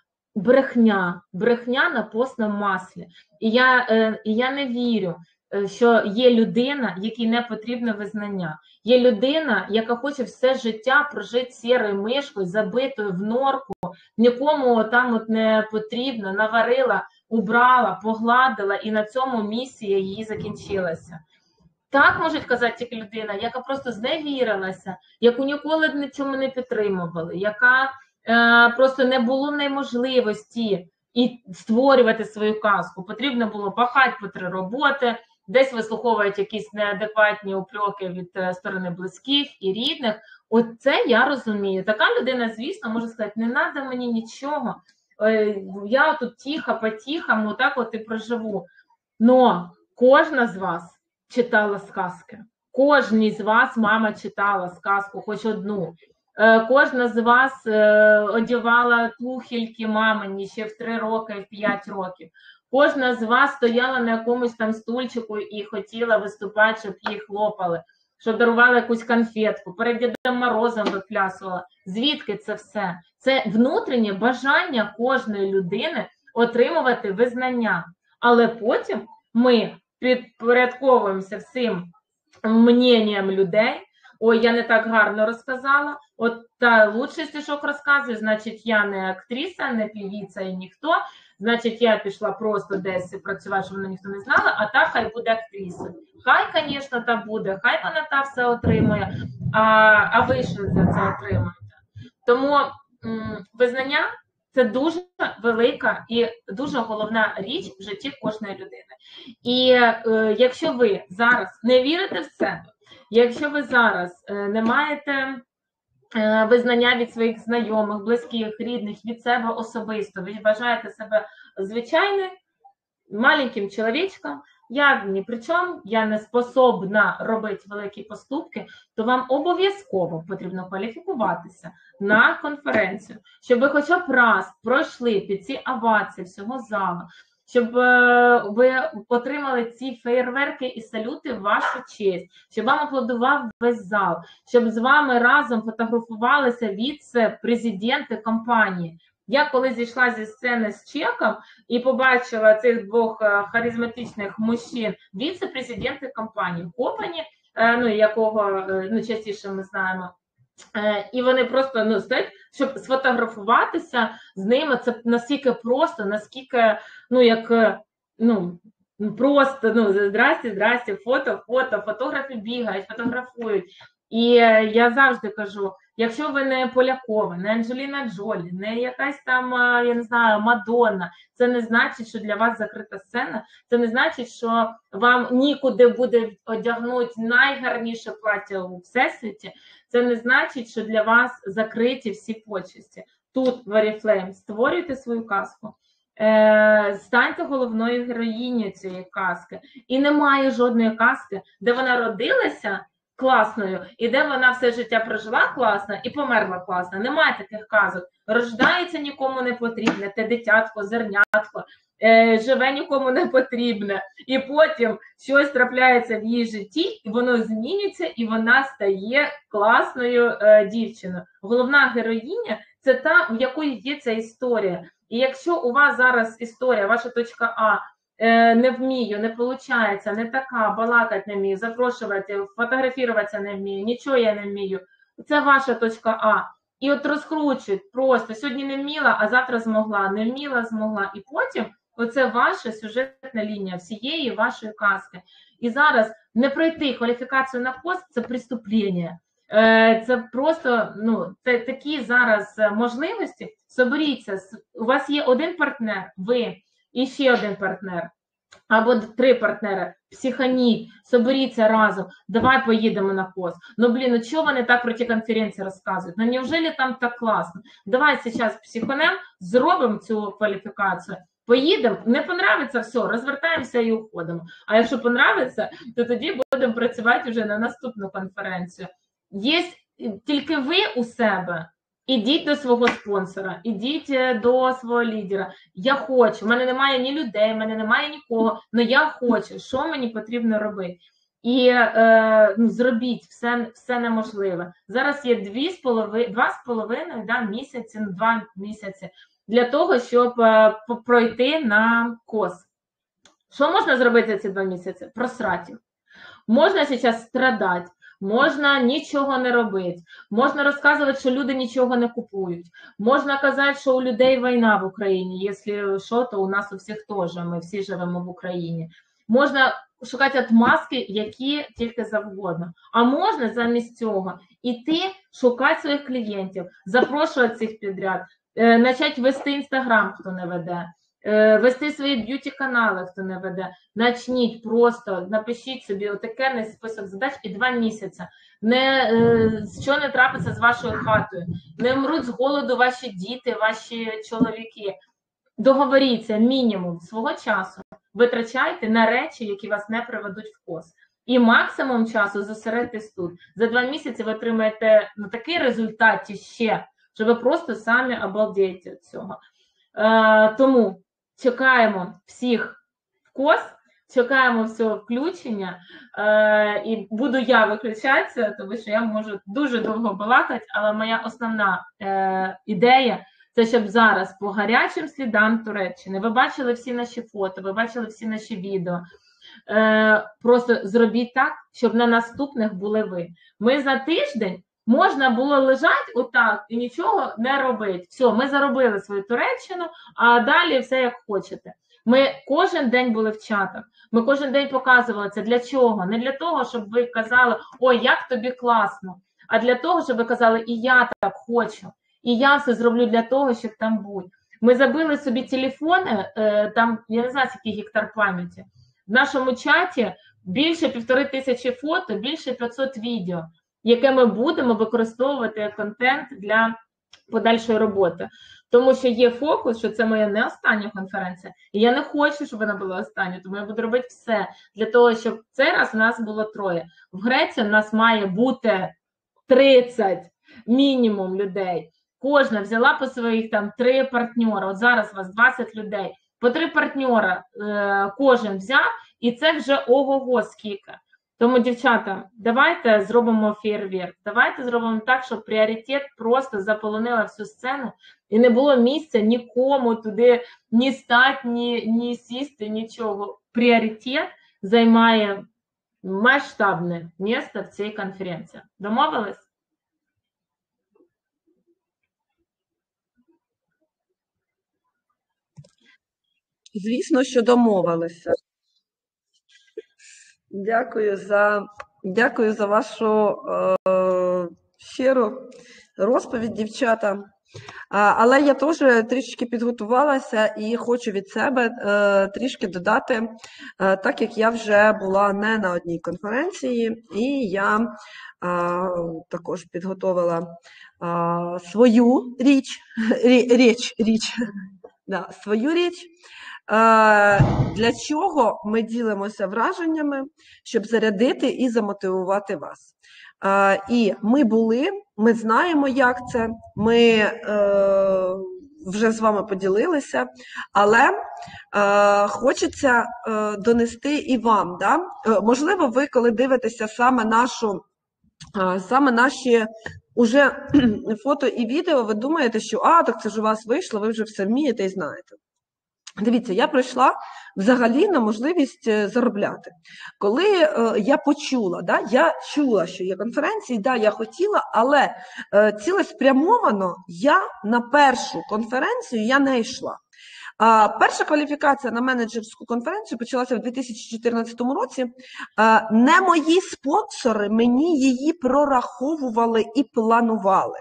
Speaker 5: Брехня, брехня на постному маслі. І я, е, і я не вірю, що є людина, якій не потрібне визнання. Є людина, яка хоче все життя прожити сірою мишкою, забитою в норку, нікому там от не потрібно, наварила, убрала, погладила, і на цьому місія її закінчилася. Так можуть казати тільки людина, яка просто зневірилася, яку ніколи нічому не підтримували, яка е, просто не було в неї можливості і створювати свою казку. Потрібно було пахати по три роботи, десь вислуховують якісь неадекватні упреки від е, сторони близьких і рідних. Оце я розумію. Така людина, звісно, може сказати, не треба мені нічого, е, я тут тихо, по-тихому, так от і проживу. Но кожна з вас читала сказки. Кожній з вас мама читала сказку, хоч одну. Кожна з вас одягала туфельки мамині ще в три роки, в п'ять років. Кожна з вас стояла на якомусь там стульчику і хотіла виступати, щоб її хлопали, щоб дарувала якусь конфетку, перед Дідом Морозом виплясувала. Звідки це все? Це внутрішнє бажання кожної людини отримувати визнання. Але потім ми підпорядковуємося всім мненням людей. Ой, я не так гарно розказала, от та лучший стишок розказує, значить я не актриса, не певиця і ніхто, значить я пішла просто десь працювати, щоб мене ніхто не знала, а та хай буде актриса. Хай, звісно, та буде, хай вона та все отримує, а, а ви що за це отримуєте? Тому м, визнання – це дуже велика і дуже головна річ в житті кожної людини. І е, якщо ви зараз не вірите в себе, якщо ви зараз е, не маєте е, визнання від своїх знайомих, близьких, рідних, від себе особисто, ви вважаєте себе звичайним, маленьким чоловічком, я ні при чому, я не способна робити великі поступки, то вам обов'язково потрібно кваліфікуватися на конференцію, щоб ви хоча б раз пройшли під ці овації всього залу, щоб ви отримали ці феєрверки і салюти в вашу честь, щоб вам аплодував весь зал, щоб з вами разом фотографувалися віце-президенти компанії. Я коли зійшла зі сцени з чеком і побачила цих двох харизматичних мужчин, віце-президенти компанії, компанії, ну, якого ну, частіше ми знаємо, і вони просто ну, стоять, щоб сфотографуватися з ними, це настільки просто, наскільки, ну, як, ну, просто, ну, здрасте, здрасте, фото, фото, фотографи бігають, фотографують. І я завжди кажу, якщо ви не Полякова, не Анджеліна Джолі, не якась там, я не знаю, Мадонна, це не значить, що для вас закрита сцена, це не значить, що вам нікуди буде одягнути найгарніше плаття у всесвіті, це не значить, що для вас закриті всі почесті. Тут в Oriflame створюйте свою казку, е, станьте головною героїнею цієї казки. І немає жодної казки, де вона родилася класною, і де вона все життя прожила класно і померла класно. Немає таких казок. Рождається нікому не потрібне, те дитятко, зернятко, е, живе нікому не потрібне. І потім щось трапляється в її житті, і воно змінюється, і вона стає класною е, дівчиною. Головна героїня – це та, в якої є ця історія. І якщо у вас зараз історія, ваша точка А, не вмію, не виходить, не така, балакати не вмію, запрошувати, фотографуватися не вмію, нічого я не вмію. Це ваша точка А. І от розкручують просто, сьогодні не вміла, а завтра змогла, не вміла, змогла. І потім Оце ваша сюжетна лінія всієї вашої казки. І зараз не пройти кваліфікацію на пост – це преступлення. Це просто, ну, це такі зараз можливості. Соберіться, у вас є один партнер, ви і ще один партнер, або три партнери, психаніть, соберіться разом, давай поїдемо на пост. Ну, блін, ну чого вони так про ті конференції розказують? Ну, неужели там так класно? Давай зараз психонем, зробимо цю кваліфікацію, поїдемо, не понравиться, все, розвертаємося і уходимо. А якщо понравиться, то тоді будемо працювати вже на наступну конференцію. Є тільки ви у себе, ідіть до свого спонсора, ідіть до свого лідера. Я хочу, в мене немає ні людей, в мене немає нікого, але я хочу, що мені потрібно робити. І е, ну, зробіть все, все неможливе. Зараз є дві з полови, два з половиною да, місяці, два місяці для того, щоб е, пройти на кос. Що можна зробити ці два місяці? Просрати. Можна зараз страдати. Можна нічого не робити, можна розказувати, що люди нічого не купують, можна казати, що у людей війна в Україні, якщо що, то у нас у всіх теж, ми всі живемо в Україні. Можна шукати отмазки, які тільки завгодно. А можна замість цього іти шукати своїх клієнтів, запрошувати цих підряд, почати вести Інстаграм, хто не веде, вести свої б'юті-канали, хто не веде. Начніть просто, напишіть собі отакенний список задач і два місяці. Не, що не трапиться з вашою хатою. Не вмруть з голоду ваші діти, ваші чоловіки. Договоріться мінімум свого часу. Витрачайте на речі, які вас не приведуть в кос. І максимум часу зосередьтесь тут. За два місяці ви отримаєте ну, такий результат ще, що ви просто самі обалдієте від цього. Е, тому чекаємо всіх в кос, чекаємо всього включення, е, і буду я виключатися, тому що я можу дуже довго балакати, але моя основна е, ідея – це щоб зараз по гарячим слідам Туреччини, ви бачили всі наші фото, ви бачили всі наші відео, е, просто зробіть так, щоб на наступних були ви. Ми за тиждень можна було лежати отак і нічого не робити. Все, ми заробили свою Туреччину, а далі все як хочете. Ми кожен день були в чатах, ми кожен день показували це. Для чого? Не для того, щоб ви казали, ой, як тобі класно, а для того, щоб ви казали, і я так хочу, і я все зроблю для того, щоб там бути. Ми забили собі телефони, там, я не знаю, скільки гектар пам'яті. В нашому чаті більше півтори тисячі фото, більше п'ятсот відео, яке ми будемо використовувати як контент для подальшої роботи. Тому що є фокус, що це моя не остання конференція, і я не хочу, щоб вона була останньою, тому я буду робити все для того, щоб цей раз у нас було троє. В Греції у нас має бути тридцять мінімум людей. Кожна взяла по своїх там три партнера, от зараз у вас двадцять людей, по три партнера е, кожен взяв, і це вже ого-го скільки. Тому, дівчата, давайте зробимо фейерверк, давайте зробимо так, щоб пріоритет просто заполонила всю сцену і не було місця нікому туди ні стати, ні, ні сісти, нічого. Пріоритет займає масштабне місце в цій конференції. Домовились?
Speaker 1: Звісно, що домовилися. Дякую за, дякую за вашу е, щиру розповідь, дівчата. А, але я теж трішки підготувалася і хочу від себе е, трішки додати, е, так як я вже була не на одній конференції, і я е, також підготувала е, свою річ, річ, річ, да, свою річ. Для чого ми ділимося враженнями, щоб зарядити і замотивувати вас. І ми були, ми знаємо, як це, ми вже з вами поділилися, але хочеться донести і вам. Да? Можливо, ви, коли дивитеся саме нашу, саме наші уже фото і відео, ви думаєте, що а, так це ж у вас вийшло, ви вже все вмієте і знаєте. Дивіться, я прийшла взагалі на можливість заробляти. Коли е, я почула, да, я чула, що є конференції, да, я хотіла, але е, цілеспрямовано я на першу конференцію я не йшла. А, перша кваліфікація на менеджерську конференцію почалася в дві тисячі чотирнадцятому році. А, не мої спонсори мені її прораховували і планували.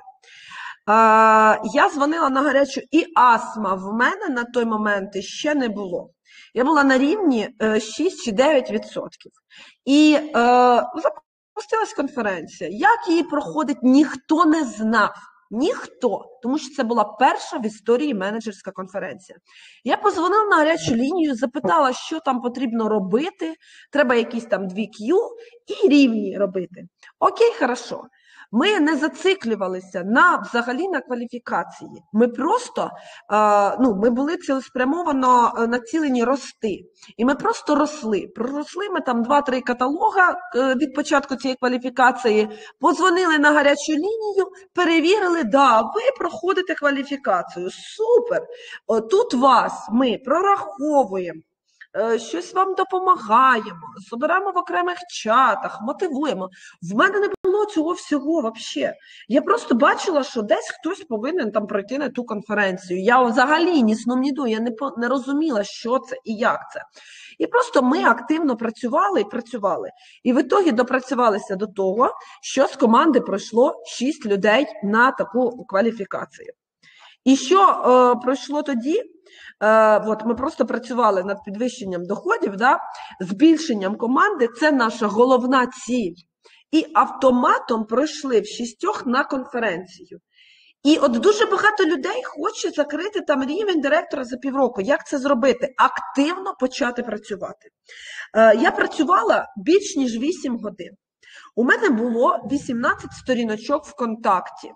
Speaker 1: А, я дзвонила на гарячу, і астма в мене на той момент ще не було. Я була на рівні шість чи дев'ять відсотків. І е, запустилась конференція. Як її проходить, ніхто не знав. Ніхто, тому що це була перша в історії менеджерська конференція. Я позвонила на гарячу лінію, запитала, що там потрібно робити, треба якісь там дві к'ю і рівні робити. Окей, хорошо. Ми не зациклювалися на, взагалі на кваліфікації. Ми просто, е, ну, ми були цілеспрямовано націлені рости. І ми просто росли. Проросли ми там два-три каталога е, від початку цієї кваліфікації, подзвонили на гарячу лінію, перевірили, да, ви проходите кваліфікацію. Супер! О, тут вас ми прораховуємо. Щось вам допомагаємо, збираємо в окремих чатах, мотивуємо. В мене не було цього всього взагалі. Я просто бачила, що десь хтось повинен там пройти на ту конференцію. Я взагалі ні сном, ні думком, я не, не розуміла, що це і як це. І просто ми активно працювали і працювали. І в ітогі допрацювалися до того, що з команди пройшло шість людей на таку кваліфікацію. І що е, пройшло тоді? Е, от ми просто працювали над підвищенням доходів, да? Збільшенням команди – це наша головна ціль. І автоматом пройшли в шістьох на конференцію. І от дуже багато людей хоче закрити там рівень директора за півроку. Як це зробити? Активно почати працювати. Е, я працювала більш ніж вісім годин. У мене було вісімнадцять сторіночок ВКонтакті.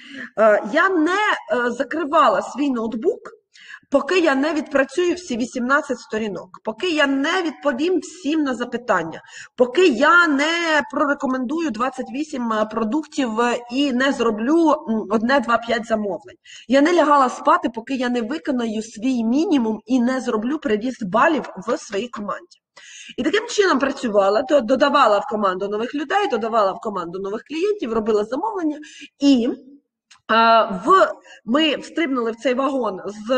Speaker 1: Я не закривала свій ноутбук, поки я не відпрацюю всі вісімнадцять сторінок, поки я не відповім всім на запитання, поки я не прорекомендую двадцять вісім продуктів і не зроблю одне, два, п'ять замовлень. Я не лягала спати, поки я не виконаю свій мінімум і не зроблю приріст балів в своїй команді. І таким чином працювала, то додавала в команду нових людей, додавала в команду нових клієнтів, робила замовлення і В, ми встрибнули в цей вагон з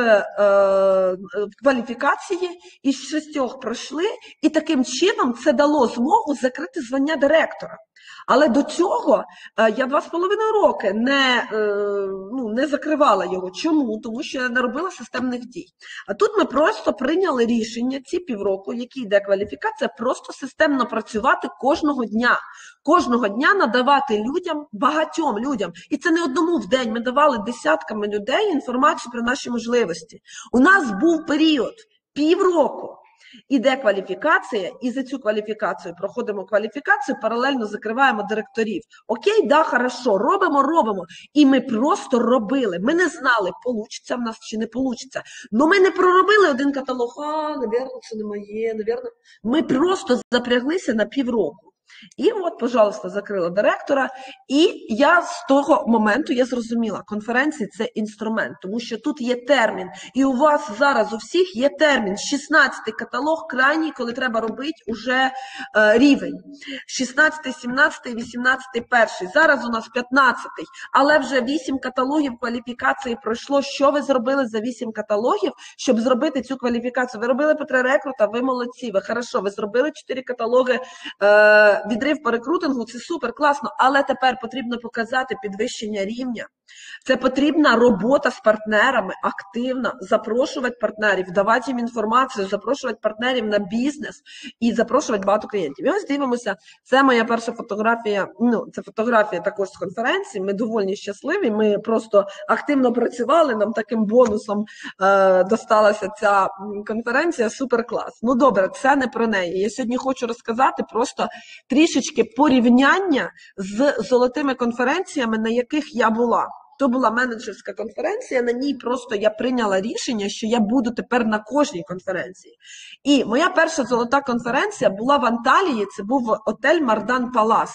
Speaker 1: е, кваліфікації, із шістьох пройшли, і таким чином це дало змогу закрити звання директора. Але до цього е, я два з половиною роки не, е, ну, не закривала його. Чому? Тому що я не робила системних дій. А тут ми просто прийняли рішення ці півроку, які йде кваліфікація, просто системно працювати кожного дня. Кожного дня надавати людям, багатьом людям. І це не одному в день. Ми давали десятками людей інформацію про наші можливості. У нас був період півроку. Іде кваліфікація, і за цю кваліфікацію проходимо кваліфікацію, паралельно закриваємо директорів. Окей, да, хорошо, робимо, робимо. І ми просто робили. Ми не знали, получиться в нас чи не получиться. Но ми не проробили один каталог, а, навірно, це не моє, навірно. Ми просто запряглися на півроку. І от, пожалуйста, закрила директора. І я з того моменту я зрозуміла, конференції – це інструмент, тому що тут є термін. І у вас зараз у всіх є термін. шістнадцятий каталог крайній, коли треба робити уже е, рівень. шістнадцятий, сімнадцятий, вісімнадцятий, перший. Зараз у нас п'ятнадцятий. Але вже вісім каталогів кваліфікації пройшло. Що ви зробили за вісім каталогів, щоб зробити цю кваліфікацію? Ви робили по три рекрута, ви молодці, ви хорошо. Ви зробили чотири каталоги е, відрив по рекрутингу, це супер, класно, але тепер потрібно показати підвищення рівня. Це потрібна робота з партнерами, активна, запрошувати партнерів, давати їм інформацію, запрошувати партнерів на бізнес і запрошувати багато клієнтів. І ось дивимося, це моя перша фотографія, ну, це фотографія також з конференції, ми доволі щасливі, ми просто активно працювали, нам таким бонусом е, досталася ця конференція, супер клас. Ну добре, це не про неї. Я сьогодні хочу розказати просто трішечки порівняння з золотими конференціями, на яких я була. То була менеджерська конференція, на ній просто я прийняла рішення, що я буду тепер на кожній конференції. І моя перша золота конференція була в Анталії, це був готель Мардан Палас.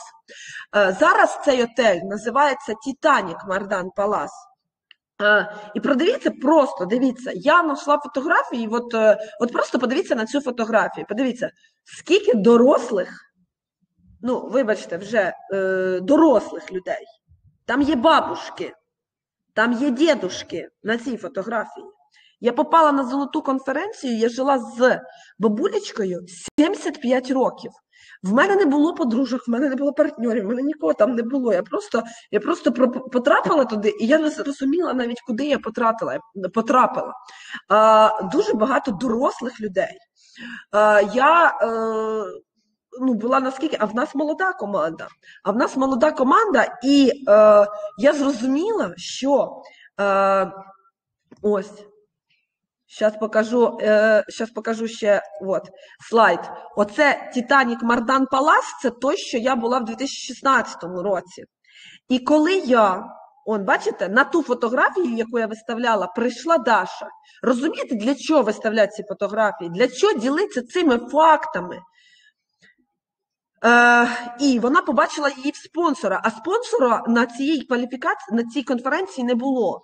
Speaker 1: Зараз цей готель називається Титанік Мардан Палас. І продивіться, просто дивіться, я знайшла фотографії, от, от просто подивіться на цю фотографію, подивіться, скільки дорослих, ну, вибачте, вже е, дорослих людей. Там є бабушки, там є дідушки на цій фотографії. Я попала на золоту конференцію, я жила з бабулечкою сімдесят п'ять років. В мене не було подружок, в мене не було партнерів, в мене нікого там не було. Я просто, я просто потрапила туди, і я не зрозуміла навіть, куди я потрапила. потрапила. А, дуже багато дорослих людей. А, я е, ну, була наскільки, а в нас молода команда. А в нас молода команда, і е, я зрозуміла, що е, ось, Зараз покажу, е, щас покажу ще от, слайд. Оце Титанік Мардан Палас, це той, що я була в дві тисячі шістнадцятому році. І коли я, он, бачите, на ту фотографію, яку я виставляла, прийшла Даша. Розумієте, для чого виставляти ці фотографії? Для чого ділитися цими фактами? Е, і вона побачила її в спонсора, а спонсора на цій кваліфікації, на цій конференції не було.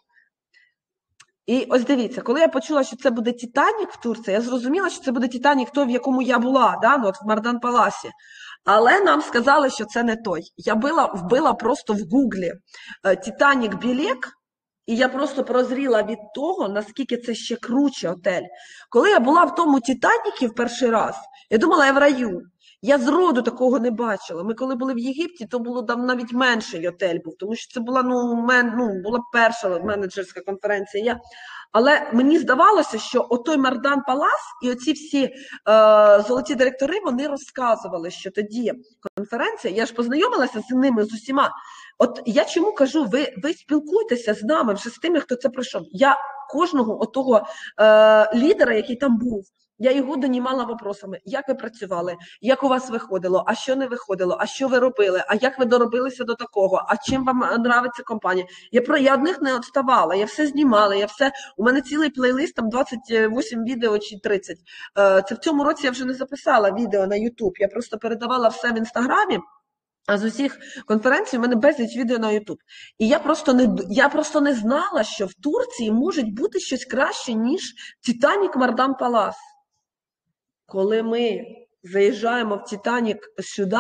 Speaker 1: І ось дивіться, коли я почула, що це буде Титанік в Турції, я зрозуміла, що це буде Титанік той, в якому я була, да? Ну, от в Мардан Паласі. Але нам сказали, що це не той. Я била, вбила просто в гуглі Титанік Білек, і я просто прозріла від того, наскільки це ще круче готель. Коли я була в тому Титанікі в перший раз, я думала, я в раю. Я зроду такого не бачила. Ми коли були в Єгипті, то було там навіть менший готель був, тому що це була, ну, мен, ну, була перша менеджерська конференція. Я... Але мені здавалося, що отой Мардан Палас і оці всі е, золоті директори, вони розказували, що тоді конференція, я ж познайомилася з ними, з усіма. От я чому кажу, ви, ви спілкуйтеся з нами, вже з тими, хто це пройшов. Я кожного отого е, лідера, який там був, я його донімала вопросами, як ви працювали, як у вас виходило, а що не виходило, а що ви робили, а як ви доробилися до такого, а чим вам нравиться компанія. Я про я одних не відставала, я все знімала, я все, у мене цілий плейлист, там двадцять вісім відео чи тридцять. Це в цьому році я вже не записала відео на YouTube, я просто передавала все в Інстаграмі. А з усіх конференцій у мене безліч відео на YouTube. І я просто не, я просто не знала, що в Турції може бути щось краще, ніж Титанік Мардан Палас. Коли ми заїжджаємо в Титанік сюди,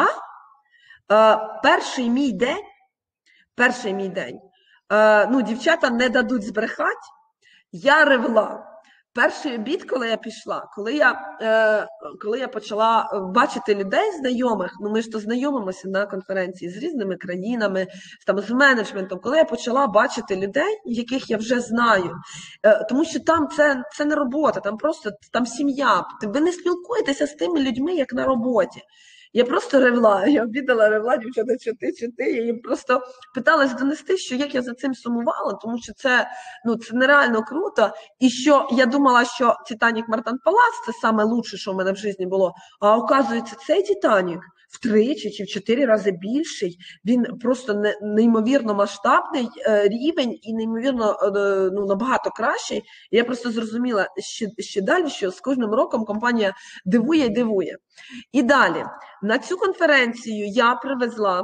Speaker 1: перший мій день, перший мій день, ну, дівчата не дадуть збрехати, я ревла. Перший обід, коли я пішла, коли я, е, коли я почала бачити людей знайомих, ну ми ж то знайомимося на конференції з різними країнами, там, з менеджментом, коли я почала бачити людей, яких я вже знаю, е, тому що там це, це не робота, там просто там сім'я, ви не спілкуєтеся з тими людьми, як на роботі. Я просто ревла, я обідала, ревла, дівчата, чи ти, чи ти, я їм просто питалась донести, що як я за цим сумувала, тому що це, ну, це нереально круто, і що я думала, що Титанік Мардан Палас це саме лучше, що в мене в житті було, а оказується, цей Титанік втричі чи в чотири рази більший, він просто не, неймовірно масштабний е, рівень і неймовірно, е, ну, набагато кращий. І я просто зрозуміла ще, ще далі, що з кожним роком компанія дивує і дивує. І далі, на цю конференцію я привезла,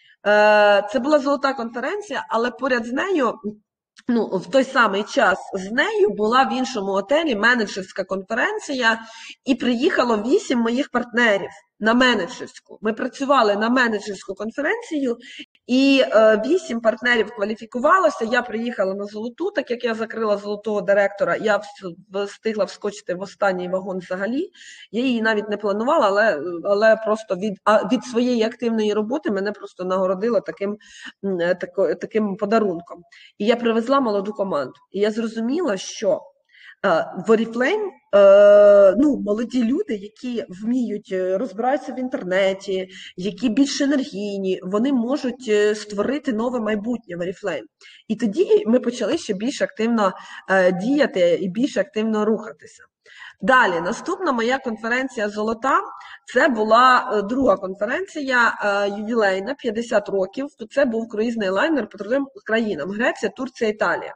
Speaker 1: е, це була золота конференція, але поряд з нею, ну, в той самий час з нею була в іншому готелі менеджерська конференція, і приїхало вісім моїх партнерів на менеджерську. Ми працювали на менеджерську конференцію, і е, вісім партнерів кваліфікувалося. Я приїхала на золоту, так як я закрила золотого директора, я встигла вскочити в останній вагон взагалі. Я її навіть не планувала, але, але просто від, від своєї активної роботи мене просто нагородило таким, тако, таким подарунком. І я привезла молоду команду. І я зрозуміла, що в Oriflame, ну, молоді люди, які вміють розбиратися в інтернеті, які більш енергійні, вони можуть створити нове майбутнє в Oriflame. І тоді ми почали ще більш активно діяти і більш активно рухатися. Далі, наступна моя конференція «Золота» – це була друга конференція ювілейна, п'ятдесят років. Це був круїзний лайнер по трьом країнам – Греція, Турція, Італія.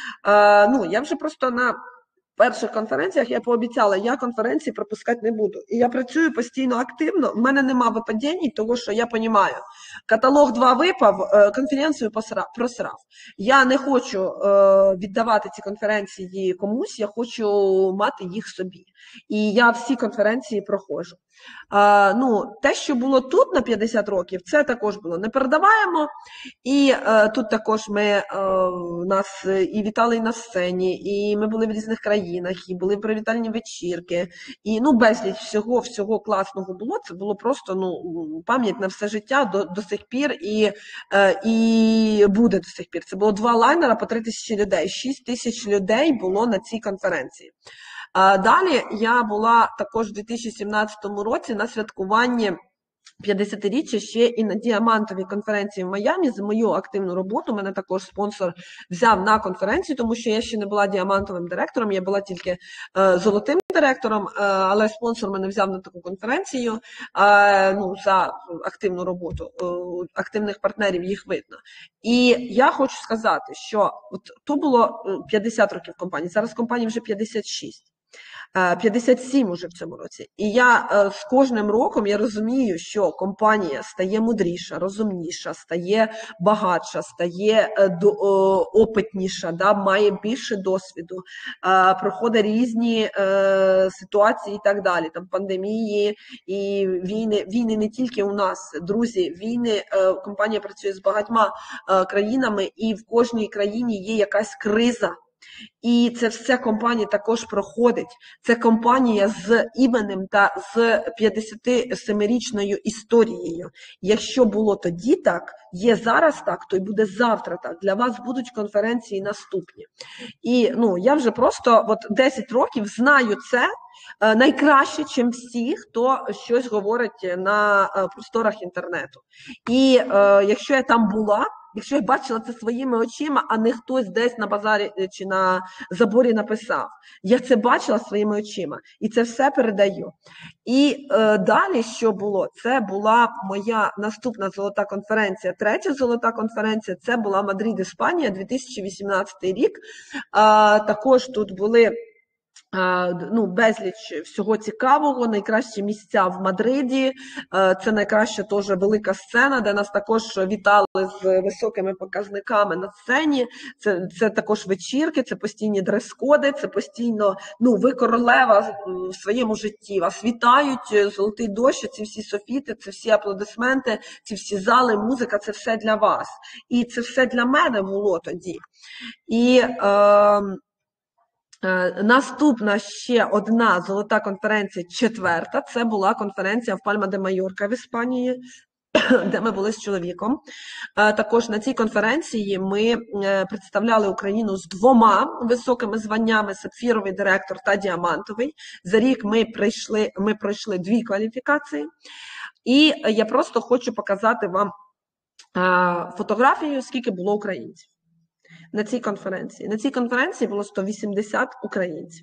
Speaker 1: Ну, я вже просто на перших конференціях я пообіцяла, я конференції пропускати не буду. І я працюю постійно активно, в мене нема випадінь, тому що я розумію, каталог два випав, конференцію просрав. Я не хочу віддавати ці конференції комусь, я хочу мати їх собі. І я всі конференції проходжу. А, ну, те, що було тут на п'ятдесят років, це також було непередаваємо. І а, тут також ми а, нас і вітали на сцені, і ми були в різних країнах. країнах, і були привітальні вечірки, і ну безліч всього, всього класного було. Це було просто ну пам'ять на все життя до, до сих пір і, е, і буде до сих пір. Це було два лайнера по три тисячі людей, шість тисяч людей було на цій конференції. А далі я була також у дві тисячі сімнадцятому році на святкуванні п'ятдесятиріччя ще і на діамантовій конференції в Майамі. За мою активну роботу мене також спонсор взяв на конференцію, тому що я ще не була діамантовим директором, я була тільки е, золотим директором, е, але спонсор мене взяв на таку конференцію е, ну, за активну роботу. Е, активних партнерів їх видно. І я хочу сказати, що от то було п'ятдесят років компанії, зараз компанії вже п'ятдесят шість. п'ятдесят сім уже в цьому році. І я з кожним роком я розумію, що компанія стає мудріша, розумніша, стає багатша, стає опитніша, да, має більше досвіду, проходить різні ситуації і так далі. Там пандемії і війни, війни не тільки у нас, друзі, війни, компанія працює з багатьма країнами, і в кожній країні є якась криза. І це все компанія також проходить. Це компанія з іменем та з п'ятдесятисемирічною історією. Якщо було тоді так, є зараз так, то й буде завтра так. Для вас будуть конференції наступні. І ну, я вже просто от десять років знаю це е, найкраще, чим всі, хто щось говорить на е, просторах інтернету. І е, якщо я там була, якщо я бачила це своїми очима, а не хтось десь на базарі чи на заборі написав. Я це бачила своїми очима. І це все передаю. І е, далі, що було? Це була моя наступна золота конференція. Третя золота конференція, це була Мадрид, Іспанія, дві тисячі вісімнадцятий рік. Е, також тут були ну, безліч всього цікавого, найкращі місця в Мадриді, це найкраща теж велика сцена, де нас також вітали з високими показниками на сцені, це, це також вечірки, це постійні дрес-коди, це постійно, ну, ви королева в своєму житті, вас вітають, золотий дощ, ці всі софіти, це всі аплодисменти, ці всі зали, музика, це все для вас. І це все для мене було тоді. І е, наступна ще одна золота конференція, четверта, це була конференція в Пальма де Майорка в Іспанії, де ми були з чоловіком. Також на цій конференції ми представляли Україну з двома високими званнями, сапфіровий директор та діамантовий. За рік ми пройшли, ми пройшли дві кваліфікації. І я просто хочу показати вам фотографію, скільки було українців. На цій конференції. На цій конференції було сто вісімдесят українців.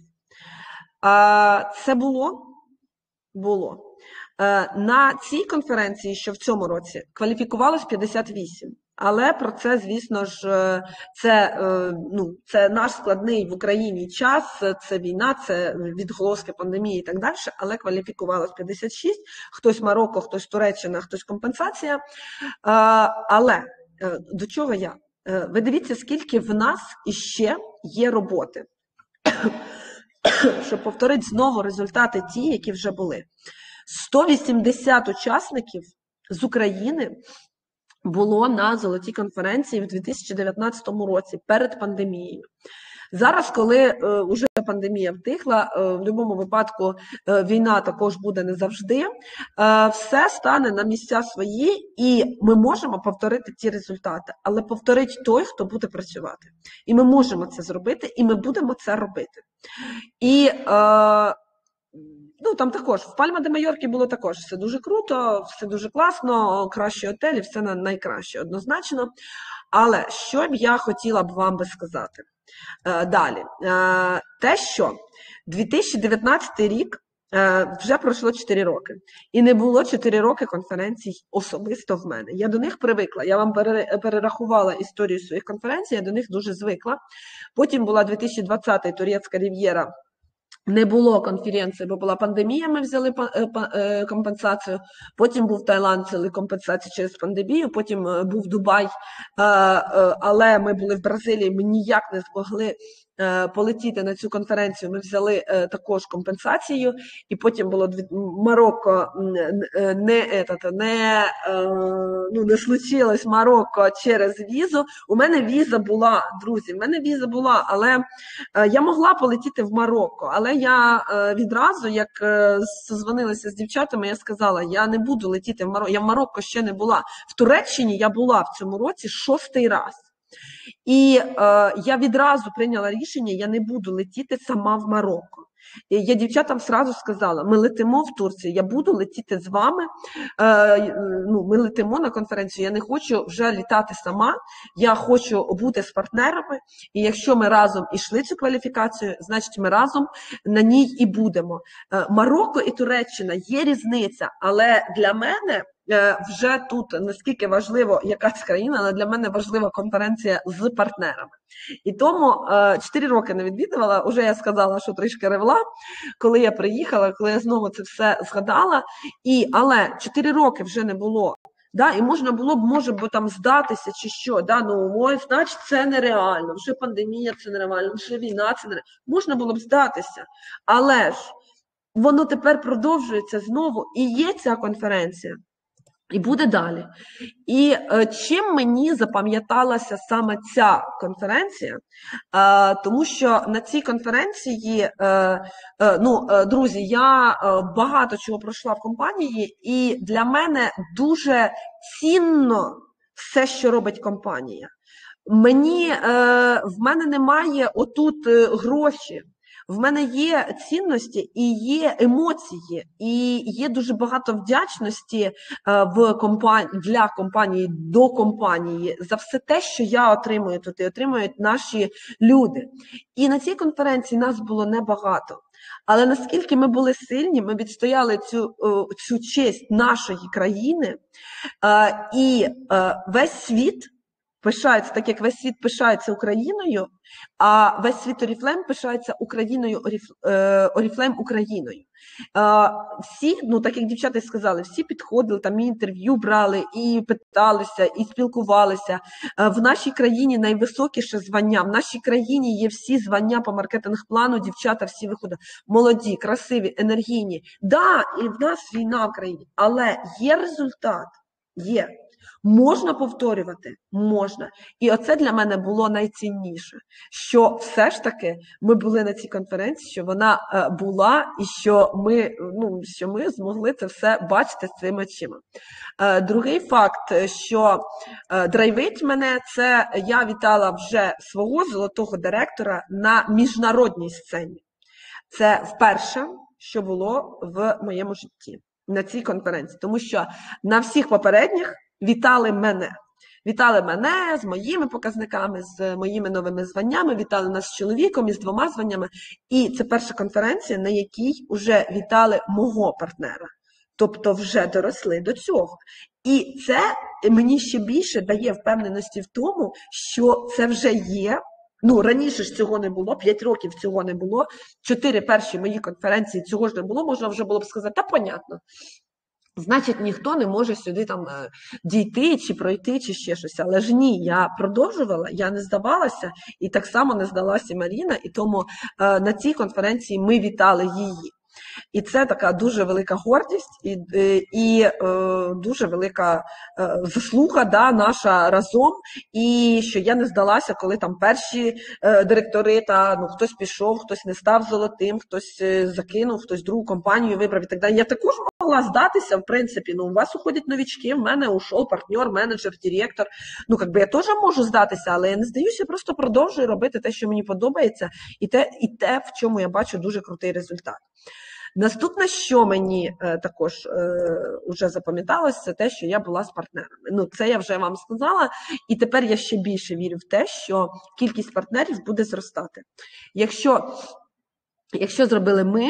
Speaker 1: Це було? Було. На цій конференції, що в цьому році, кваліфікувалось п'ятдесят вісім. Але про це, звісно ж, це, ну, це наш складний в Україні час, це війна, це відголоски пандемії і так далі, але кваліфікувалось п'ятдесят шість. Хтось Марокко, хтось Туреччина, хтось компенсація. Але до чого я? Ви дивіться, скільки в нас іще є роботи, щоб повторити знову результати ті, які вже були. сто вісімдесят учасників з України було на золотій конференції в дві тисячі дев'ятнадцятому році, перед пандемією. Зараз, коли вже е, пандемія втихла, е, в будь-якому випадку е, війна також буде не завжди, е, все стане на місця свої, і ми можемо повторити ті результати, але повторить той, хто буде працювати. І ми можемо це зробити, і ми будемо це робити. І е, ну, там також, в Пальма де Майоркі було також все дуже круто, все дуже класно, кращі готелі, все найкраще, однозначно. Але що б я хотіла б вам би сказати? Далі. Те, що дві тисячі дев'ятнадцятий рік вже пройшло чотири роки. І не було чотири роки конференцій особисто в мене. Я до них привикла. Я вам перерахувала історію своїх конференцій, я до них дуже звикла. Потім була дві тисячі двадцятий Турецька Рів'єра. Не було конференції, бо була пандемія, ми взяли компенсацію. Потім був Таїланд, взяли компенсацію через пандемію. Потім був Дубай, але ми були в Бразилії, ми ніяк не змогли е, полетіти на цю конференцію, ми взяли е, також компенсацію, і потім було дві- Марокко не, не, етата, не, е, ну, не случилось Марокко через візу. У мене віза була, друзі, в мене віза була, але е, я могла полетіти в Марокко, але я е, відразу, як е, созвонилася з дівчатами, я сказала, я не буду летіти в Марокко, я в Марокко ще не була. В Туреччині я була в цьому році шостий раз. І е, я відразу прийняла рішення, я не буду летіти сама в Марокко. І я дівчатам сразу сказала, ми летимо в Турцію, я буду летіти з вами, е, ну, ми летимо на конференцію, я не хочу вже літати сама, я хочу бути з партнерами, і якщо ми разом ішли цю кваліфікацію, значить ми разом на ній і будемо. Е, Марокко і Туреччина є різниця, але для мене е, вже тут наскільки важливо якась країна, але для мене важлива конференція з партнерами. І тому чотири роки не відвідувала, вже я сказала, що трішки ревла, коли я приїхала, коли я знову це все згадала, і, але чотири роки вже не було, да, і можна було б, може б, там здатися чи що, да, ну, ой, значить, це нереально, вже пандемія, це нереально, вже війна, це нереально, можна було б здатися, але ж воно тепер продовжується знову, і є ця конференція. І буде далі. І е, чим мені запам'яталася саме ця конференція, е, тому що на цій конференції, е, е, ну, е, друзі, я е, багато чого пройшла в компанії, і для мене дуже цінно все, що робить компанія. Мені, е, в мене немає отут е, гроші. В мене є цінності і є емоції, і є дуже багато вдячності в компанії, для компанії, до компанії за все те, що я отримую тут, і отримують наші люди. І на цій конференції нас було небагато. Але наскільки ми були сильні, ми відстояли цю, цю честь нашої країни, і весь світ пишається, так як весь світ пишається Україною, а весь світ Оріфлейм пишається Україною, Оріфлейм Україною. Всі, ну так як дівчата сказали, всі підходили, там і інтерв'ю брали, і питалися, і спілкувалися. В нашій країні найвисокіше звання, в нашій країні є всі звання по маркетинг-плану, дівчата всі виходять молоді, красиві, енергійні. Да, і в нас війна в країні, але є результат, є. Можна повторювати? Можна. І оце для мене було найцінніше, що все ж таки ми були на цій конференції, що вона е, була і що ми, ну, що ми змогли це все бачити своїми очима. Е, другий факт, що е, драйвить мене, це я вітала вже свого золотого директора на міжнародній сцені. Це вперше, що було в моєму житті на цій конференції, тому що на всіх попередніх вітали мене. Вітали мене з моїми показниками, з моїми новими званнями, вітали нас з чоловіком із двома званнями. І це перша конференція, на якій вже вітали мого партнера. Тобто вже доросли до цього. І це мені ще більше дає впевненості в тому, що це вже є. Ну, раніше ж цього не було, п'ять років цього не було, чотири перші мої конференції цього ж не було, можна вже було б сказати, та понятно. Значить, ніхто не може сюди там дійти, чи пройти, чи ще щось. Але ж ні, я продовжувала, я не здавалася, і так само не здалася Маріна, і тому е, на цій конференції ми вітали її. І це така дуже велика гордість і, і е, дуже велика е, заслуга, да, наша разом, і що я не здалася, коли там перші е, директори, та, ну, хтось пішов, хтось не став золотим, хтось е, закинув, хтось другу компанію вибрав і так далі. Я також могла здатися, в принципі, ну, у вас уходять новички, в мене ушов партнер, менеджер, директор, ну, якби я теж можу здатися, але я не здаюся, я просто продовжую робити те, що мені подобається, і те, і те, в чому я бачу дуже крутий результат. Наступне, що мені е, також е, вже запам'яталось, це те, що я була з партнерами. Ну, це я вже вам сказала, і тепер я ще більше вірю в те, що кількість партнерів буде зростати. Якщо, якщо зробили ми,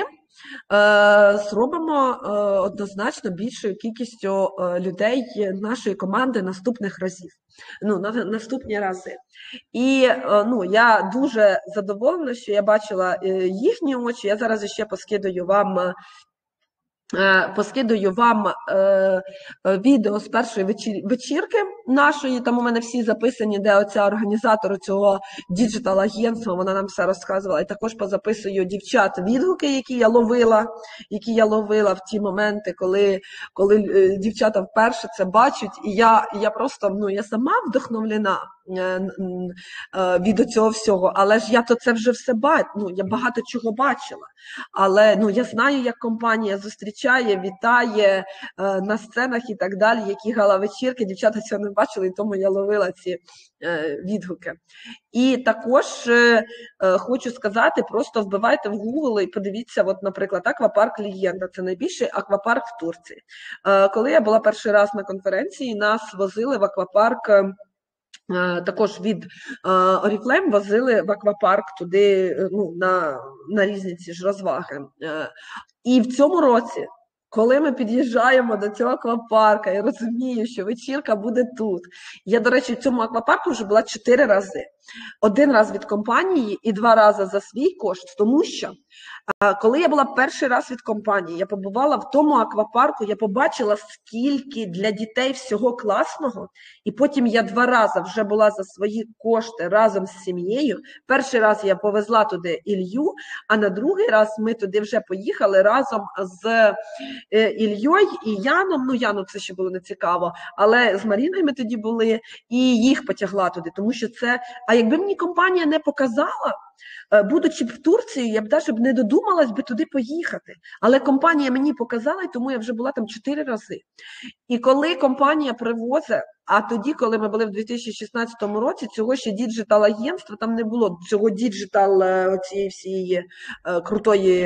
Speaker 1: е, зробимо е, однозначно більшою кількістю е, людей нашої команди наступних разів. Ну, на, наступні рази. І ну, я дуже задоволена, що я бачила їхні очі. Я зараз ще поскидаю вам Е, Поскидаю вам е, е, відео з першої вечір- вечірки нашої, там у мене всі записані, де оця організатор цього діджитал-агентства, вона нам все розказувала. І також позаписую дівчат відгуки, які я ловила, які я ловила в ті моменти, коли, коли е, дівчата вперше це бачать. І я, я просто, ну, я сама вдохновлена е, н- н- е, від цього всього, але ж я то це вже все бачу, ну, я багато чого бачила. Але ну, я знаю, як компанія зустрічає, вітає е, на сценах і так далі, які гала-вечірки. Дівчата цього не бачили, і тому я ловила ці е, відгуки. І також е, е, хочу сказати, просто вбивайте в Google і подивіться, от, наприклад, аквапарк Легенда. Це найбільший аквапарк в Турції. Е, коли я була перший раз на конференції, нас возили в аквапарк. е, Е, Також від е, Oriflame возили в аквапарк туди, е, ну, на, на різні ці ж розваги. Е, І в цьому році, коли ми під'їжджаємо до цього аквапарка, я розумію, що вечірка буде тут. Я, до речі, в цьому аквапарку вже була чотири рази. Один раз від компанії і два рази за свій кошт, тому що а, коли я була перший раз від компанії, я побувала в тому аквапарку, я побачила, скільки для дітей всього класного, і потім я два рази вже була за свої кошти разом з сім'єю. Перший раз я повезла туди Ілью, а на другий раз ми туди вже поїхали разом з е, Ільєю і Яном. Ну, Яну це ще було не цікаво, але з Маріною ми тоді були, і їх потягла туди, тому що це... А якби мені компанія не показала, е, будучи в Турції, я б навіть не додумалась би туди поїхати. Але компанія мені показала, і тому я вже була там чотири рази. І коли компанія привозить, а тоді, коли ми були в дві тисячі шістнадцятому році, цього ще діджитал-агентства, там не було цього діджитал, е, цієї всієї е, крутої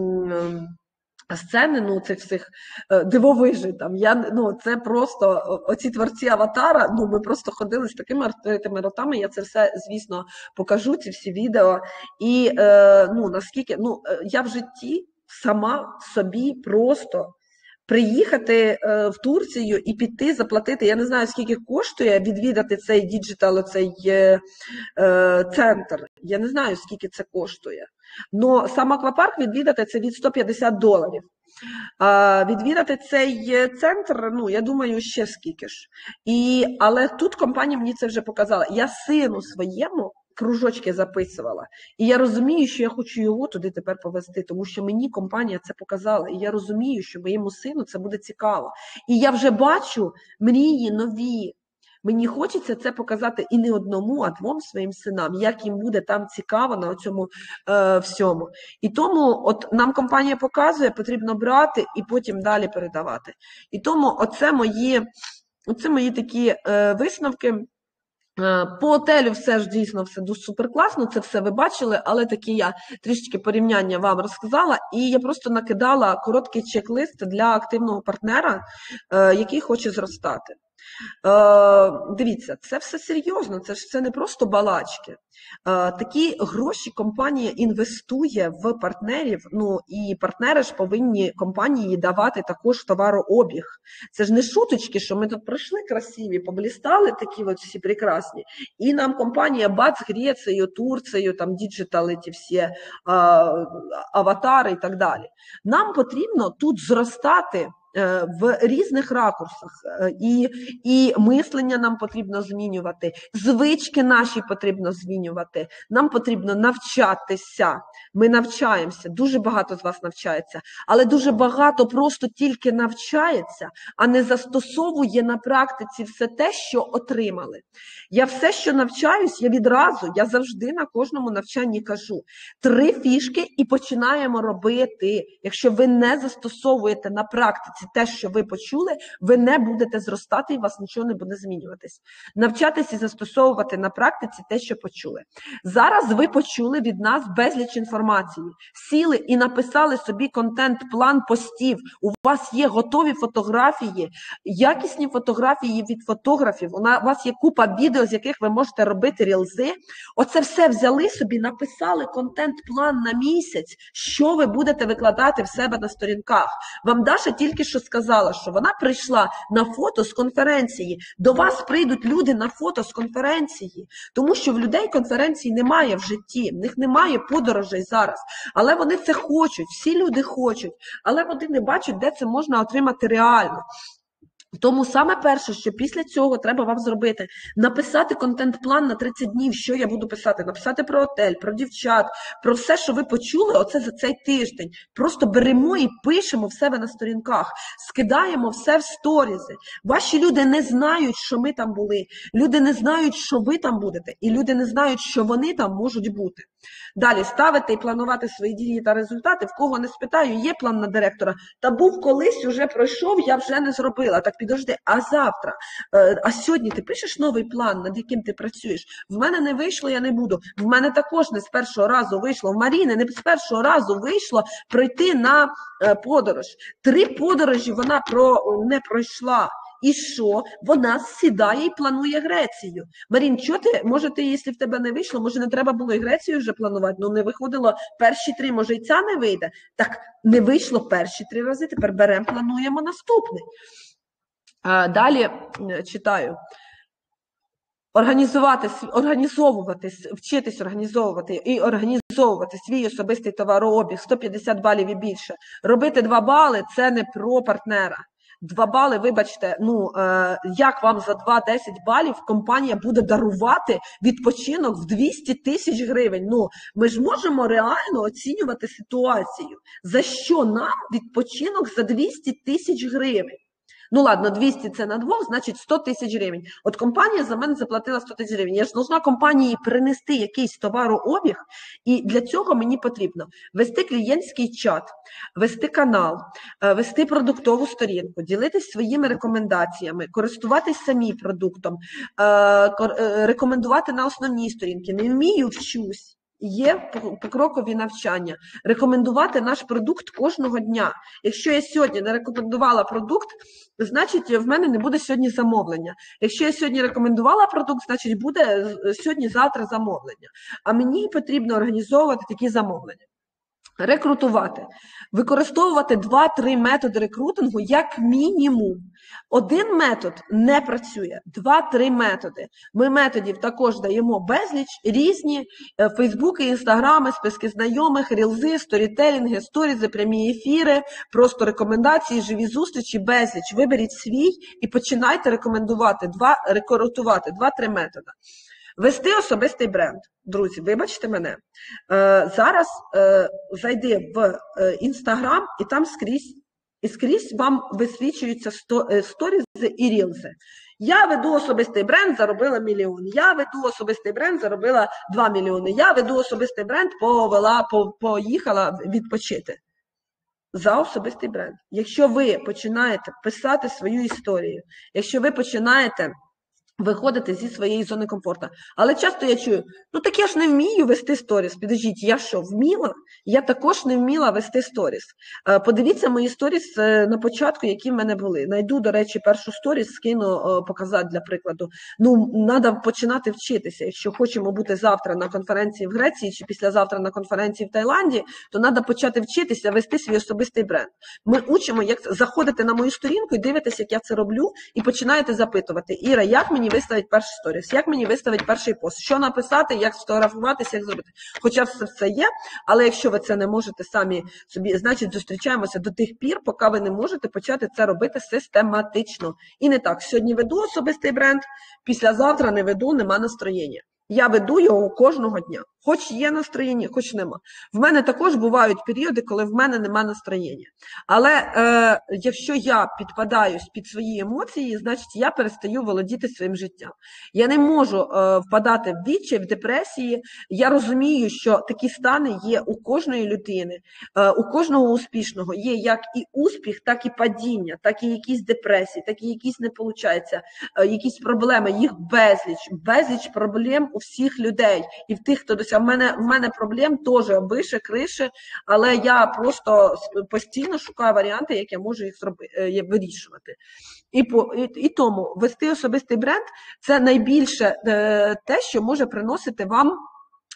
Speaker 1: м, сцени, ну, цих всіх е, дивовижей там. Я, ну, це просто, о- оці творці Аватара, ну, ми просто ходили з такими відкритими ротами, я це все, звісно, покажу, ці всі відео. І, е, ну, наскільки, ну, е, я в житті сама собі просто приїхати е, в Турцію і піти заплатити, я не знаю, скільки коштує відвідати цей діджитал, цей е, е, центр. Я не знаю, скільки це коштує. Но сам аквапарк відвідати це від сто п'ятдесят доларів. А відвідати цей е, центр, ну, я думаю, ще скільки ж. І, але тут компанія мені це вже показала. Я сину своєму кружочки записувала. І я розумію, що я хочу його туди тепер повезти, тому що мені компанія це показала. І я розумію, що моєму сину це буде цікаво. І я вже бачу мрії нові. Мені хочеться це показати і не одному, а двом своїм синам, як їм буде там цікаво на цьому е, всьому. І тому от нам компанія показує, потрібно брати і потім далі передавати. І тому оце мої, оце мої такі е, висновки. Е, По отелю все ж дійсно все дуже супер класно, це все ви бачили, але такі я трішечки порівняння вам розказала, і я просто накидала короткий чек-лист для активного партнера, е, який хоче зростати. Е, Дивіться, це все серйозно, це ж це не просто балачки. Е, Такі гроші компанія інвестує в партнерів, ну і партнери ж повинні компанії давати також товарообіг. Це ж не шуточки, що ми тут пройшли красиві, поблістали такі от всі прекрасні, і нам компанія бац, Грецією, Турцією, там діджитали ті всі е, аватари і так далі. Нам потрібно тут зростати в різних ракурсах. І, і мислення нам потрібно змінювати, звички наші потрібно змінювати, нам потрібно навчатися. Ми навчаємося, дуже багато з вас навчається, але дуже багато просто тільки навчається, а не застосовує на практиці все те, що отримали. Я все, що навчаюсь, я відразу, я завжди на кожному навчанні кажу. Три фішки і починаємо робити. Якщо ви не застосовуєте на практиці те, що ви почули, ви не будете зростати і у вас нічого не буде змінюватись. Навчатися і застосовувати на практиці те, що почули. Зараз ви почули від нас безліч інформації. Сіли і написали собі контент-план постів. У вас є готові фотографії, якісні фотографії від фотографів. У вас є купа відео, з яких ви можете робити рілзи. Оце все взяли собі, написали контент-план на місяць, що ви будете викладати в себе на сторінках. Вам Даша тільки що що сказала, що вона прийшла на фото з конференції. До вас прийдуть люди на фото з конференції, тому що в людей конференції немає в житті, в них немає подорожей зараз. Але вони це хочуть, всі люди хочуть, але вони не бачать, де це можна отримати реально. Тому саме перше, що після цього треба вам зробити, написати контент-план на тридцять днів, що я буду писати, написати про готель, про дівчат, про все, що ви почули оце за цей тиждень. Просто беремо і пишемо в себе на сторінках, скидаємо все в сторізи. Ваші люди не знають, що ми там були, люди не знають, що ви там будете, і люди не знають, що вони там можуть бути. Далі, ставити і планувати свої дії та результати. В кого не спитаю, є план на директора? Та був колись, уже пройшов, я вже не зробила. Так підожди, а завтра? А сьогодні ти пишеш новий план, над яким ти працюєш? В мене не вийшло, я не буду. В мене також не з першого разу вийшло. В Маріни не з першого разу вийшло пройти на подорож. Три подорожі вона про... не пройшла. І що? Вона сідає і планує Грецію. Марін, що ти? Може ти, якщо в тебе не вийшло, може не треба було і Грецію вже планувати? Ну не виходило перші три, може і ця не вийде? Так, не вийшло перші три рази, тепер беремо, плануємо наступний. А, далі читаю. Організувати, організовувати, вчитись організовувати і організовувати свій особистий товарообіг, сто п'ятдесят балів і більше. Робити два бали – це не про партнера. Два бали, вибачте, ну, е, як вам за два-десять балів компанія буде дарувати відпочинок в двісті тисяч гривень? Ну, ми ж можемо реально оцінювати ситуацію. За що нам відпочинок за двісті тисяч гривень? Ну ладно, двісті це на двох, значить сто тисяч гривень. От компанія за мене заплатила сто тисяч гривень. Я ж должна компанії принести якийсь товарообіг, і для цього мені потрібно вести клієнтський чат, вести канал, вести продуктову сторінку, ділитись своїми рекомендаціями, користуватись самі продуктом, рекомендувати на основній сторінці. Не вмію, вчусь. Є покрокові навчання. Рекомендувати наш продукт кожного дня. Якщо я сьогодні не рекомендувала продукт, значить в мене не буде сьогодні замовлення. Якщо я сьогодні рекомендувала продукт, значить буде сьогодні-завтра замовлення. А мені потрібно організовувати такі замовлення. Рекрутувати. Використовувати два-три методи рекрутингу як мінімум. Один метод не працює, два-три методи. Ми методів також даємо безліч, різні, фейсбуки, інстаграми, списки знайомих, рілзи, сторітелінги, сторізи, прямі ефіри, просто рекомендації, живі зустрічі, безліч. Виберіть свій і починайте рекомендувати, два, рекрутувати, два-три методи. Вести особистий бренд. Друзі, вибачте мене. Е, зараз е, зайди в Інстаграм е, і там скрізь, і скрізь вам висвічуються сто, е, сторізи і рілзи. Я веду особистий бренд, заробила мільйон. Я веду особистий бренд, заробила два мільйони. Я веду особистий бренд, повела, по, поїхала відпочити. За особистий бренд. Якщо ви починаєте писати свою історію, якщо ви починаєте виходити зі своєї зони комфорту. Але часто я чую, ну так я ж не вмію вести сторіс. Підождіть, я що, вміла? Я також не вміла вести сторіс. Подивіться мої сторіс на початку, які в мене були. Найду, до речі, першу сторіс, скину показати для прикладу. Ну, треба починати вчитися. Якщо хочемо бути завтра на конференції в Греції чи післязавтра на конференції в Таїланді, то треба почати вчитися вести свій особистий бренд. Ми учимо, як заходити на мою сторінку і дивитися, як я це роблю, і починаєте запитувати. Іра, як мені виставити перший сторіс, як мені виставити перший пост, що написати, як сфотографуватися, як зробити. Хоча все це є, але якщо ви це не можете самі собі, значить зустрічаємося до тих пір, поки ви не можете почати це робити систематично. І не так, сьогодні веду особистий бренд, післязавтра не веду, нема настроєння. Я веду його кожного дня. Хоч є настроєння, хоч нема. В мене також бувають періоди, коли в мене нема настроєння. Але е, якщо я підпадаюсь під свої емоції, значить я перестаю володіти своїм життям. Я не можу е, впадати в відчай, в депресії. Я розумію, що такі стани є у кожної людини, е, у кожного успішного. Є як і успіх, так і падіння, так і якісь депресії, так і якісь не виходить, е, якісь проблеми. Їх безліч, безліч проблем у всіх людей. І в тих, хто досягає. В мене, в мене проблем теж вище, крише, але я просто постійно шукаю варіанти, як я можу їх зробити, вирішувати. І, по, і, і тому вести особистий бренд – це найбільше е, те, що може приносити вам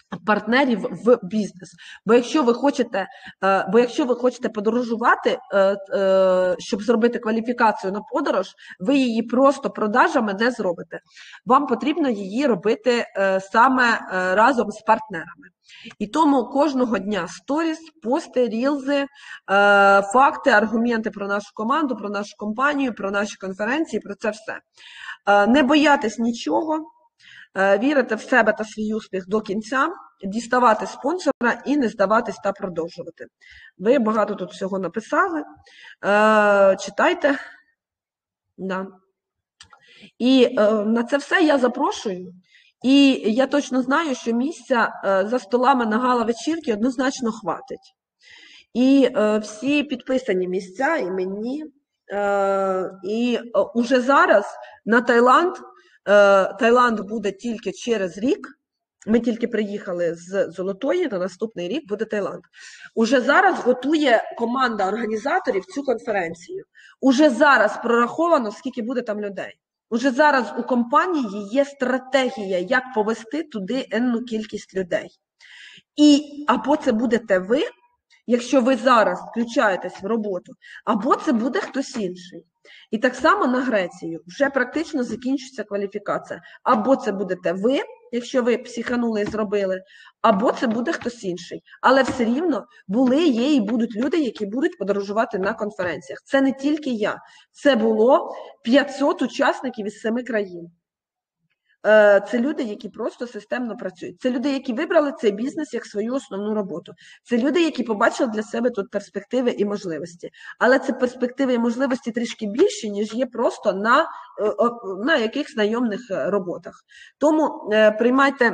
Speaker 1: партнерів в бізнес. Бо якщо ви хочете, бо якщо ви хочете подорожувати, щоб зробити кваліфікацію на подорож, ви її просто продажами не зробите. Вам потрібно її робити саме разом з партнерами. І тому кожного дня сторіс, пости, рілзи, факти, аргументи про нашу команду, про нашу компанію, про наші конференції, про це все. Не боятись нічого, вірити в себе та свій успіх до кінця, діставати спонсора і не здаватись та продовжувати. Ви багато тут всього написали, читайте. Да. І на це все я запрошую. І я точно знаю, що місця за столами на гала-вечірки однозначно хватить. І всі підписані місця іменні. І уже зараз на Таїланд, Таїланд буде тільки через рік, ми тільки приїхали з Золотої, на наступний рік буде Таїланд. Уже зараз готує команда організаторів цю конференцію. Уже зараз прораховано, скільки буде там людей. Уже зараз у компанії є стратегія, як повести туди енну кількість людей. І або це будете ви, якщо ви зараз включаєтесь в роботу, або це буде хтось інший. І так само на Грецію вже практично закінчується кваліфікація. Або це будете ви, якщо ви психанули і зробили, або це буде хтось інший. Але все рівно були, є і будуть люди, які будуть подорожувати на конференціях. Це не тільки я. Це було п'ятсот учасників із семи країн. Це люди, які просто системно працюють. Це люди, які вибрали цей бізнес як свою основну роботу. Це люди, які побачили для себе тут перспективи і можливості. Але це перспективи і можливості трішки більші, ніж є просто на, на якихось знайомих роботах. Тому приймайте,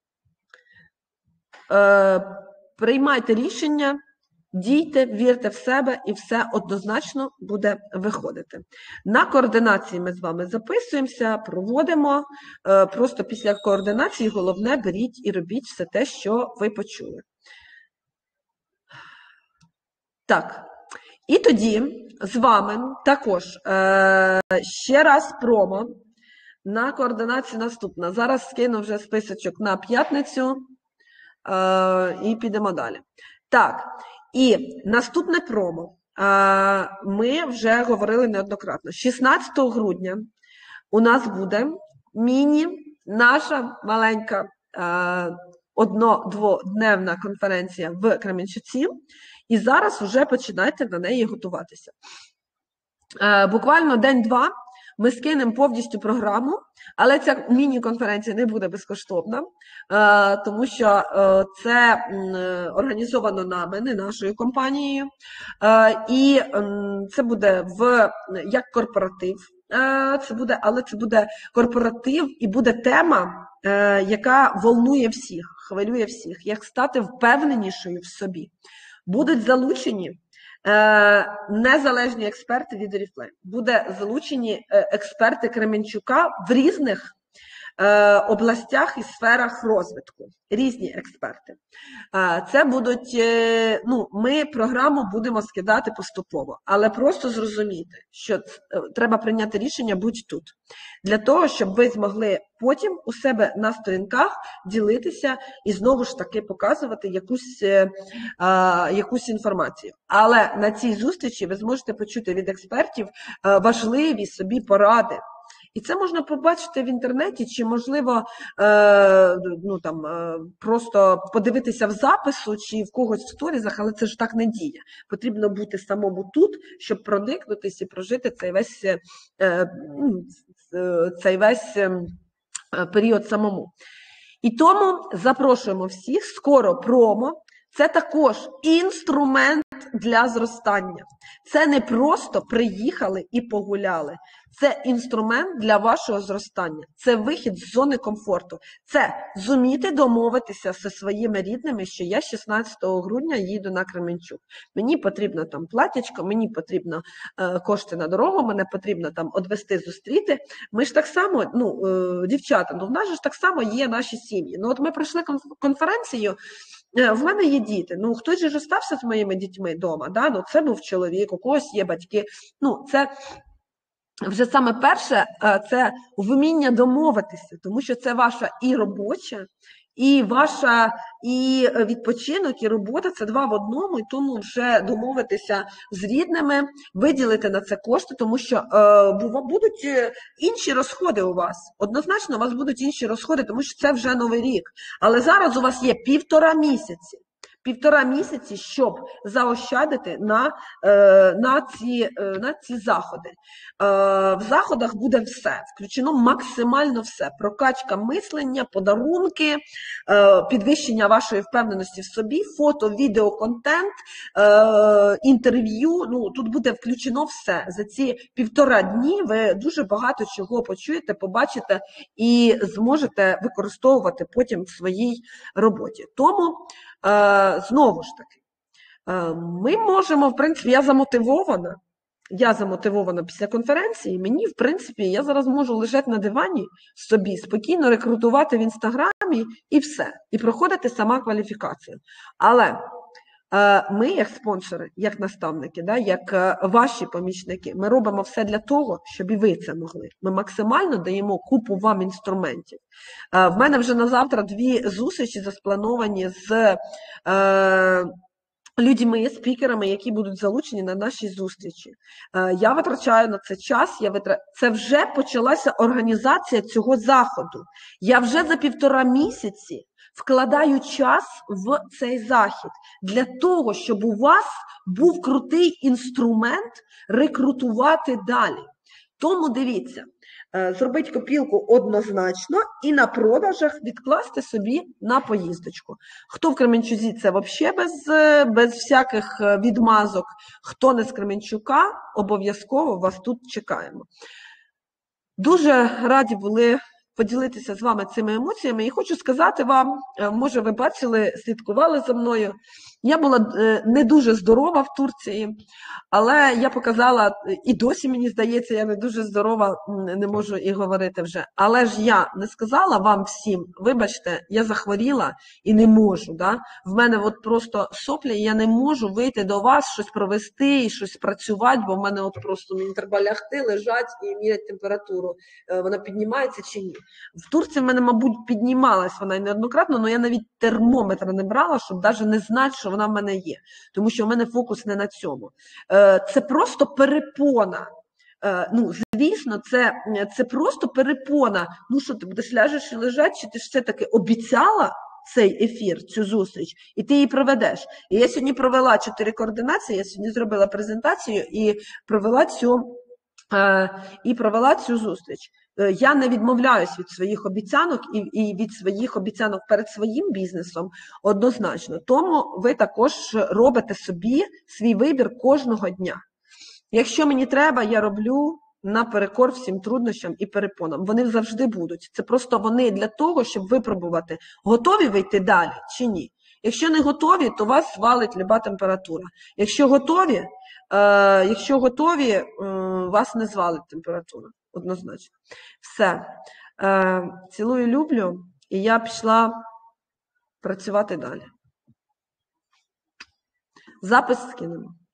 Speaker 1: приймайте рішення, дійте, вірте в себе, і все однозначно буде виходити. На координації ми з вами записуємося, проводимо. Просто після координації головне беріть і робіть все те, що ви почули. Так, і тоді з вами також ще раз промо на координацію наступна. Зараз скину вже списочок на п'ятницю і підемо далі. Так. І наступне промо, ми вже говорили неоднократно. шістнадцятого грудня у нас буде міні, наша маленька одно-дводневна конференція в Кременчуці. І зараз вже починайте на неї готуватися. Буквально день-два ми скинемо повністю програму, але ця міні-конференція не буде безкоштовна, тому що це організовано нами, не нашою компанією. І це буде в, як корпоратив, це буде, але це буде корпоратив і буде тема, яка волнує всіх, хвилює всіх, як стати впевненішою в собі. Будуть залучені незалежні експерти від Oriflame. Буде залучені експерти Кременчука в різних областях і сферах розвитку. Різні експерти. Це будуть, ну, ми програму будемо скидати поступово, але просто зрозумійте, що треба прийняти рішення будь тут. Для того, щоб ви змогли потім у себе на сторінках ділитися і знову ж таки показувати якусь, якусь інформацію. Але на цій зустрічі ви зможете почути від експертів важливі собі поради. І це можна побачити в інтернеті, чи, можливо, е, ну, там, е, просто подивитися в запису, чи в когось в сторізах, але це ж так не діє. Потрібно бути самому тут, щоб проникнутися і прожити цей весь, е, цей весь е, період самому. І тому запрошуємо всіх, скоро промо. Це також інструмент для зростання. Це не просто приїхали і погуляли. Це інструмент для вашого зростання. Це вихід з зони комфорту. Це зуміти домовитися зі своїми рідними, що я шістнадцятого грудня їду на Кременчук. Мені потрібно там платячко, мені потрібно е, кошти на дорогу, мене потрібно там одвести, зустріти. Ми ж так само, ну, е, дівчата, ну в нас ж так само є наші сім'ї. Ну от ми пройшли конференцію, в мене є діти, ну хтось же ж остався з моїми дітьми вдома, да? Ну це був чоловік, у когось є батьки. Ну це вже саме перше, це вміння домовитися, тому що це ваша і робоча, І ваша і відпочинок, і робота – це два в одному, і тому вже домовитися з рідними, виділити на це кошти, тому що е, будуть інші розходи у вас. Однозначно у вас будуть інші розходи, тому що це вже Новий рік. Але зараз у вас є півтора місяці. Півтора місяці, щоб заощадити на, на, ці, на ці заходи. В заходах буде все, включено максимально все. Прокачка мислення, подарунки, підвищення вашої впевненості в собі, фото, відео, контент, інтерв'ю. Ну, тут буде включено все. За ці півтора дні ви дуже багато чого почуєте, побачите і зможете використовувати потім в своїй роботі. Тому знову ж таки, ми можемо, в принципі, я замотивована, я замотивована після конференції, мені, в принципі, я зараз можу лежати на дивані собі, спокійно рекрутувати в Інстаграмі і все, і проходити сама кваліфікацію. Але ми, як спонсори, як наставники, да, як ваші помічники, ми робимо все для того, щоб і ви це могли. Ми максимально даємо купу вам інструментів. В мене вже на завтра дві зустрічі засплановані з е, людьми, спікерами, які будуть залучені на наші зустрічі. Е, я витрачаю на це час, я витра... це вже почалася організація цього заходу. Я вже за півтора місяці вкладаю час в цей захід для того, щоб у вас був крутий інструмент рекрутувати далі. Тому дивіться, зробіть копілку однозначно і на продажах відкласти собі на поїздочку. Хто в Кременчузі, це взагалі без, без всяких відмазок. Хто не з Кременчука, обов'язково вас тут чекаємо. Дуже раді були поділитися з вами цими емоціями. І хочу сказати вам, може ви бачили, слідкували за мною, я була не дуже здорова в Турції, але я показала, і досі мені здається, я не дуже здорова, не можу і говорити вже. Але ж я не сказала вам всім, вибачте, я захворіла і не можу. Да? В мене от просто соплі, і я не можу вийти до вас, щось провести і щось працювати, бо в мене от просто мені треба лягти, лежати і міряти температуру. Вона піднімається чи ні. В Турції в мене, мабуть, піднімалась вона неоднократно, але я навіть термометр не брала, щоб навіть не знати, що вона в мене є. Тому що в мене фокус не на цьому. Це просто перепона. Ну, звісно, це, це просто перепона. Ну що, ти будеш ляжеш і лежати, чи ти ще таки обіцяла цей ефір, цю зустріч, і ти її проведеш. І я сьогодні провела чотири координації, я сьогодні зробила презентацію і провела цю, і провела цю зустріч. Я не відмовляюсь від своїх обіцянок і, і від своїх обіцянок перед своїм бізнесом однозначно. Тому ви також робите собі свій вибір кожного дня. Якщо мені треба, я роблю наперекор всім труднощам і перепонам. Вони завжди будуть. Це просто вони для того, щоб випробувати, готові ви йти далі чи ні. Якщо не готові, то вас валить люба температура. Якщо готові, е, якщо готові, е, вас не звалить температура. Однозначно. Все. Е, цілую, люблю. І я пішла працювати далі. Запис скинемо.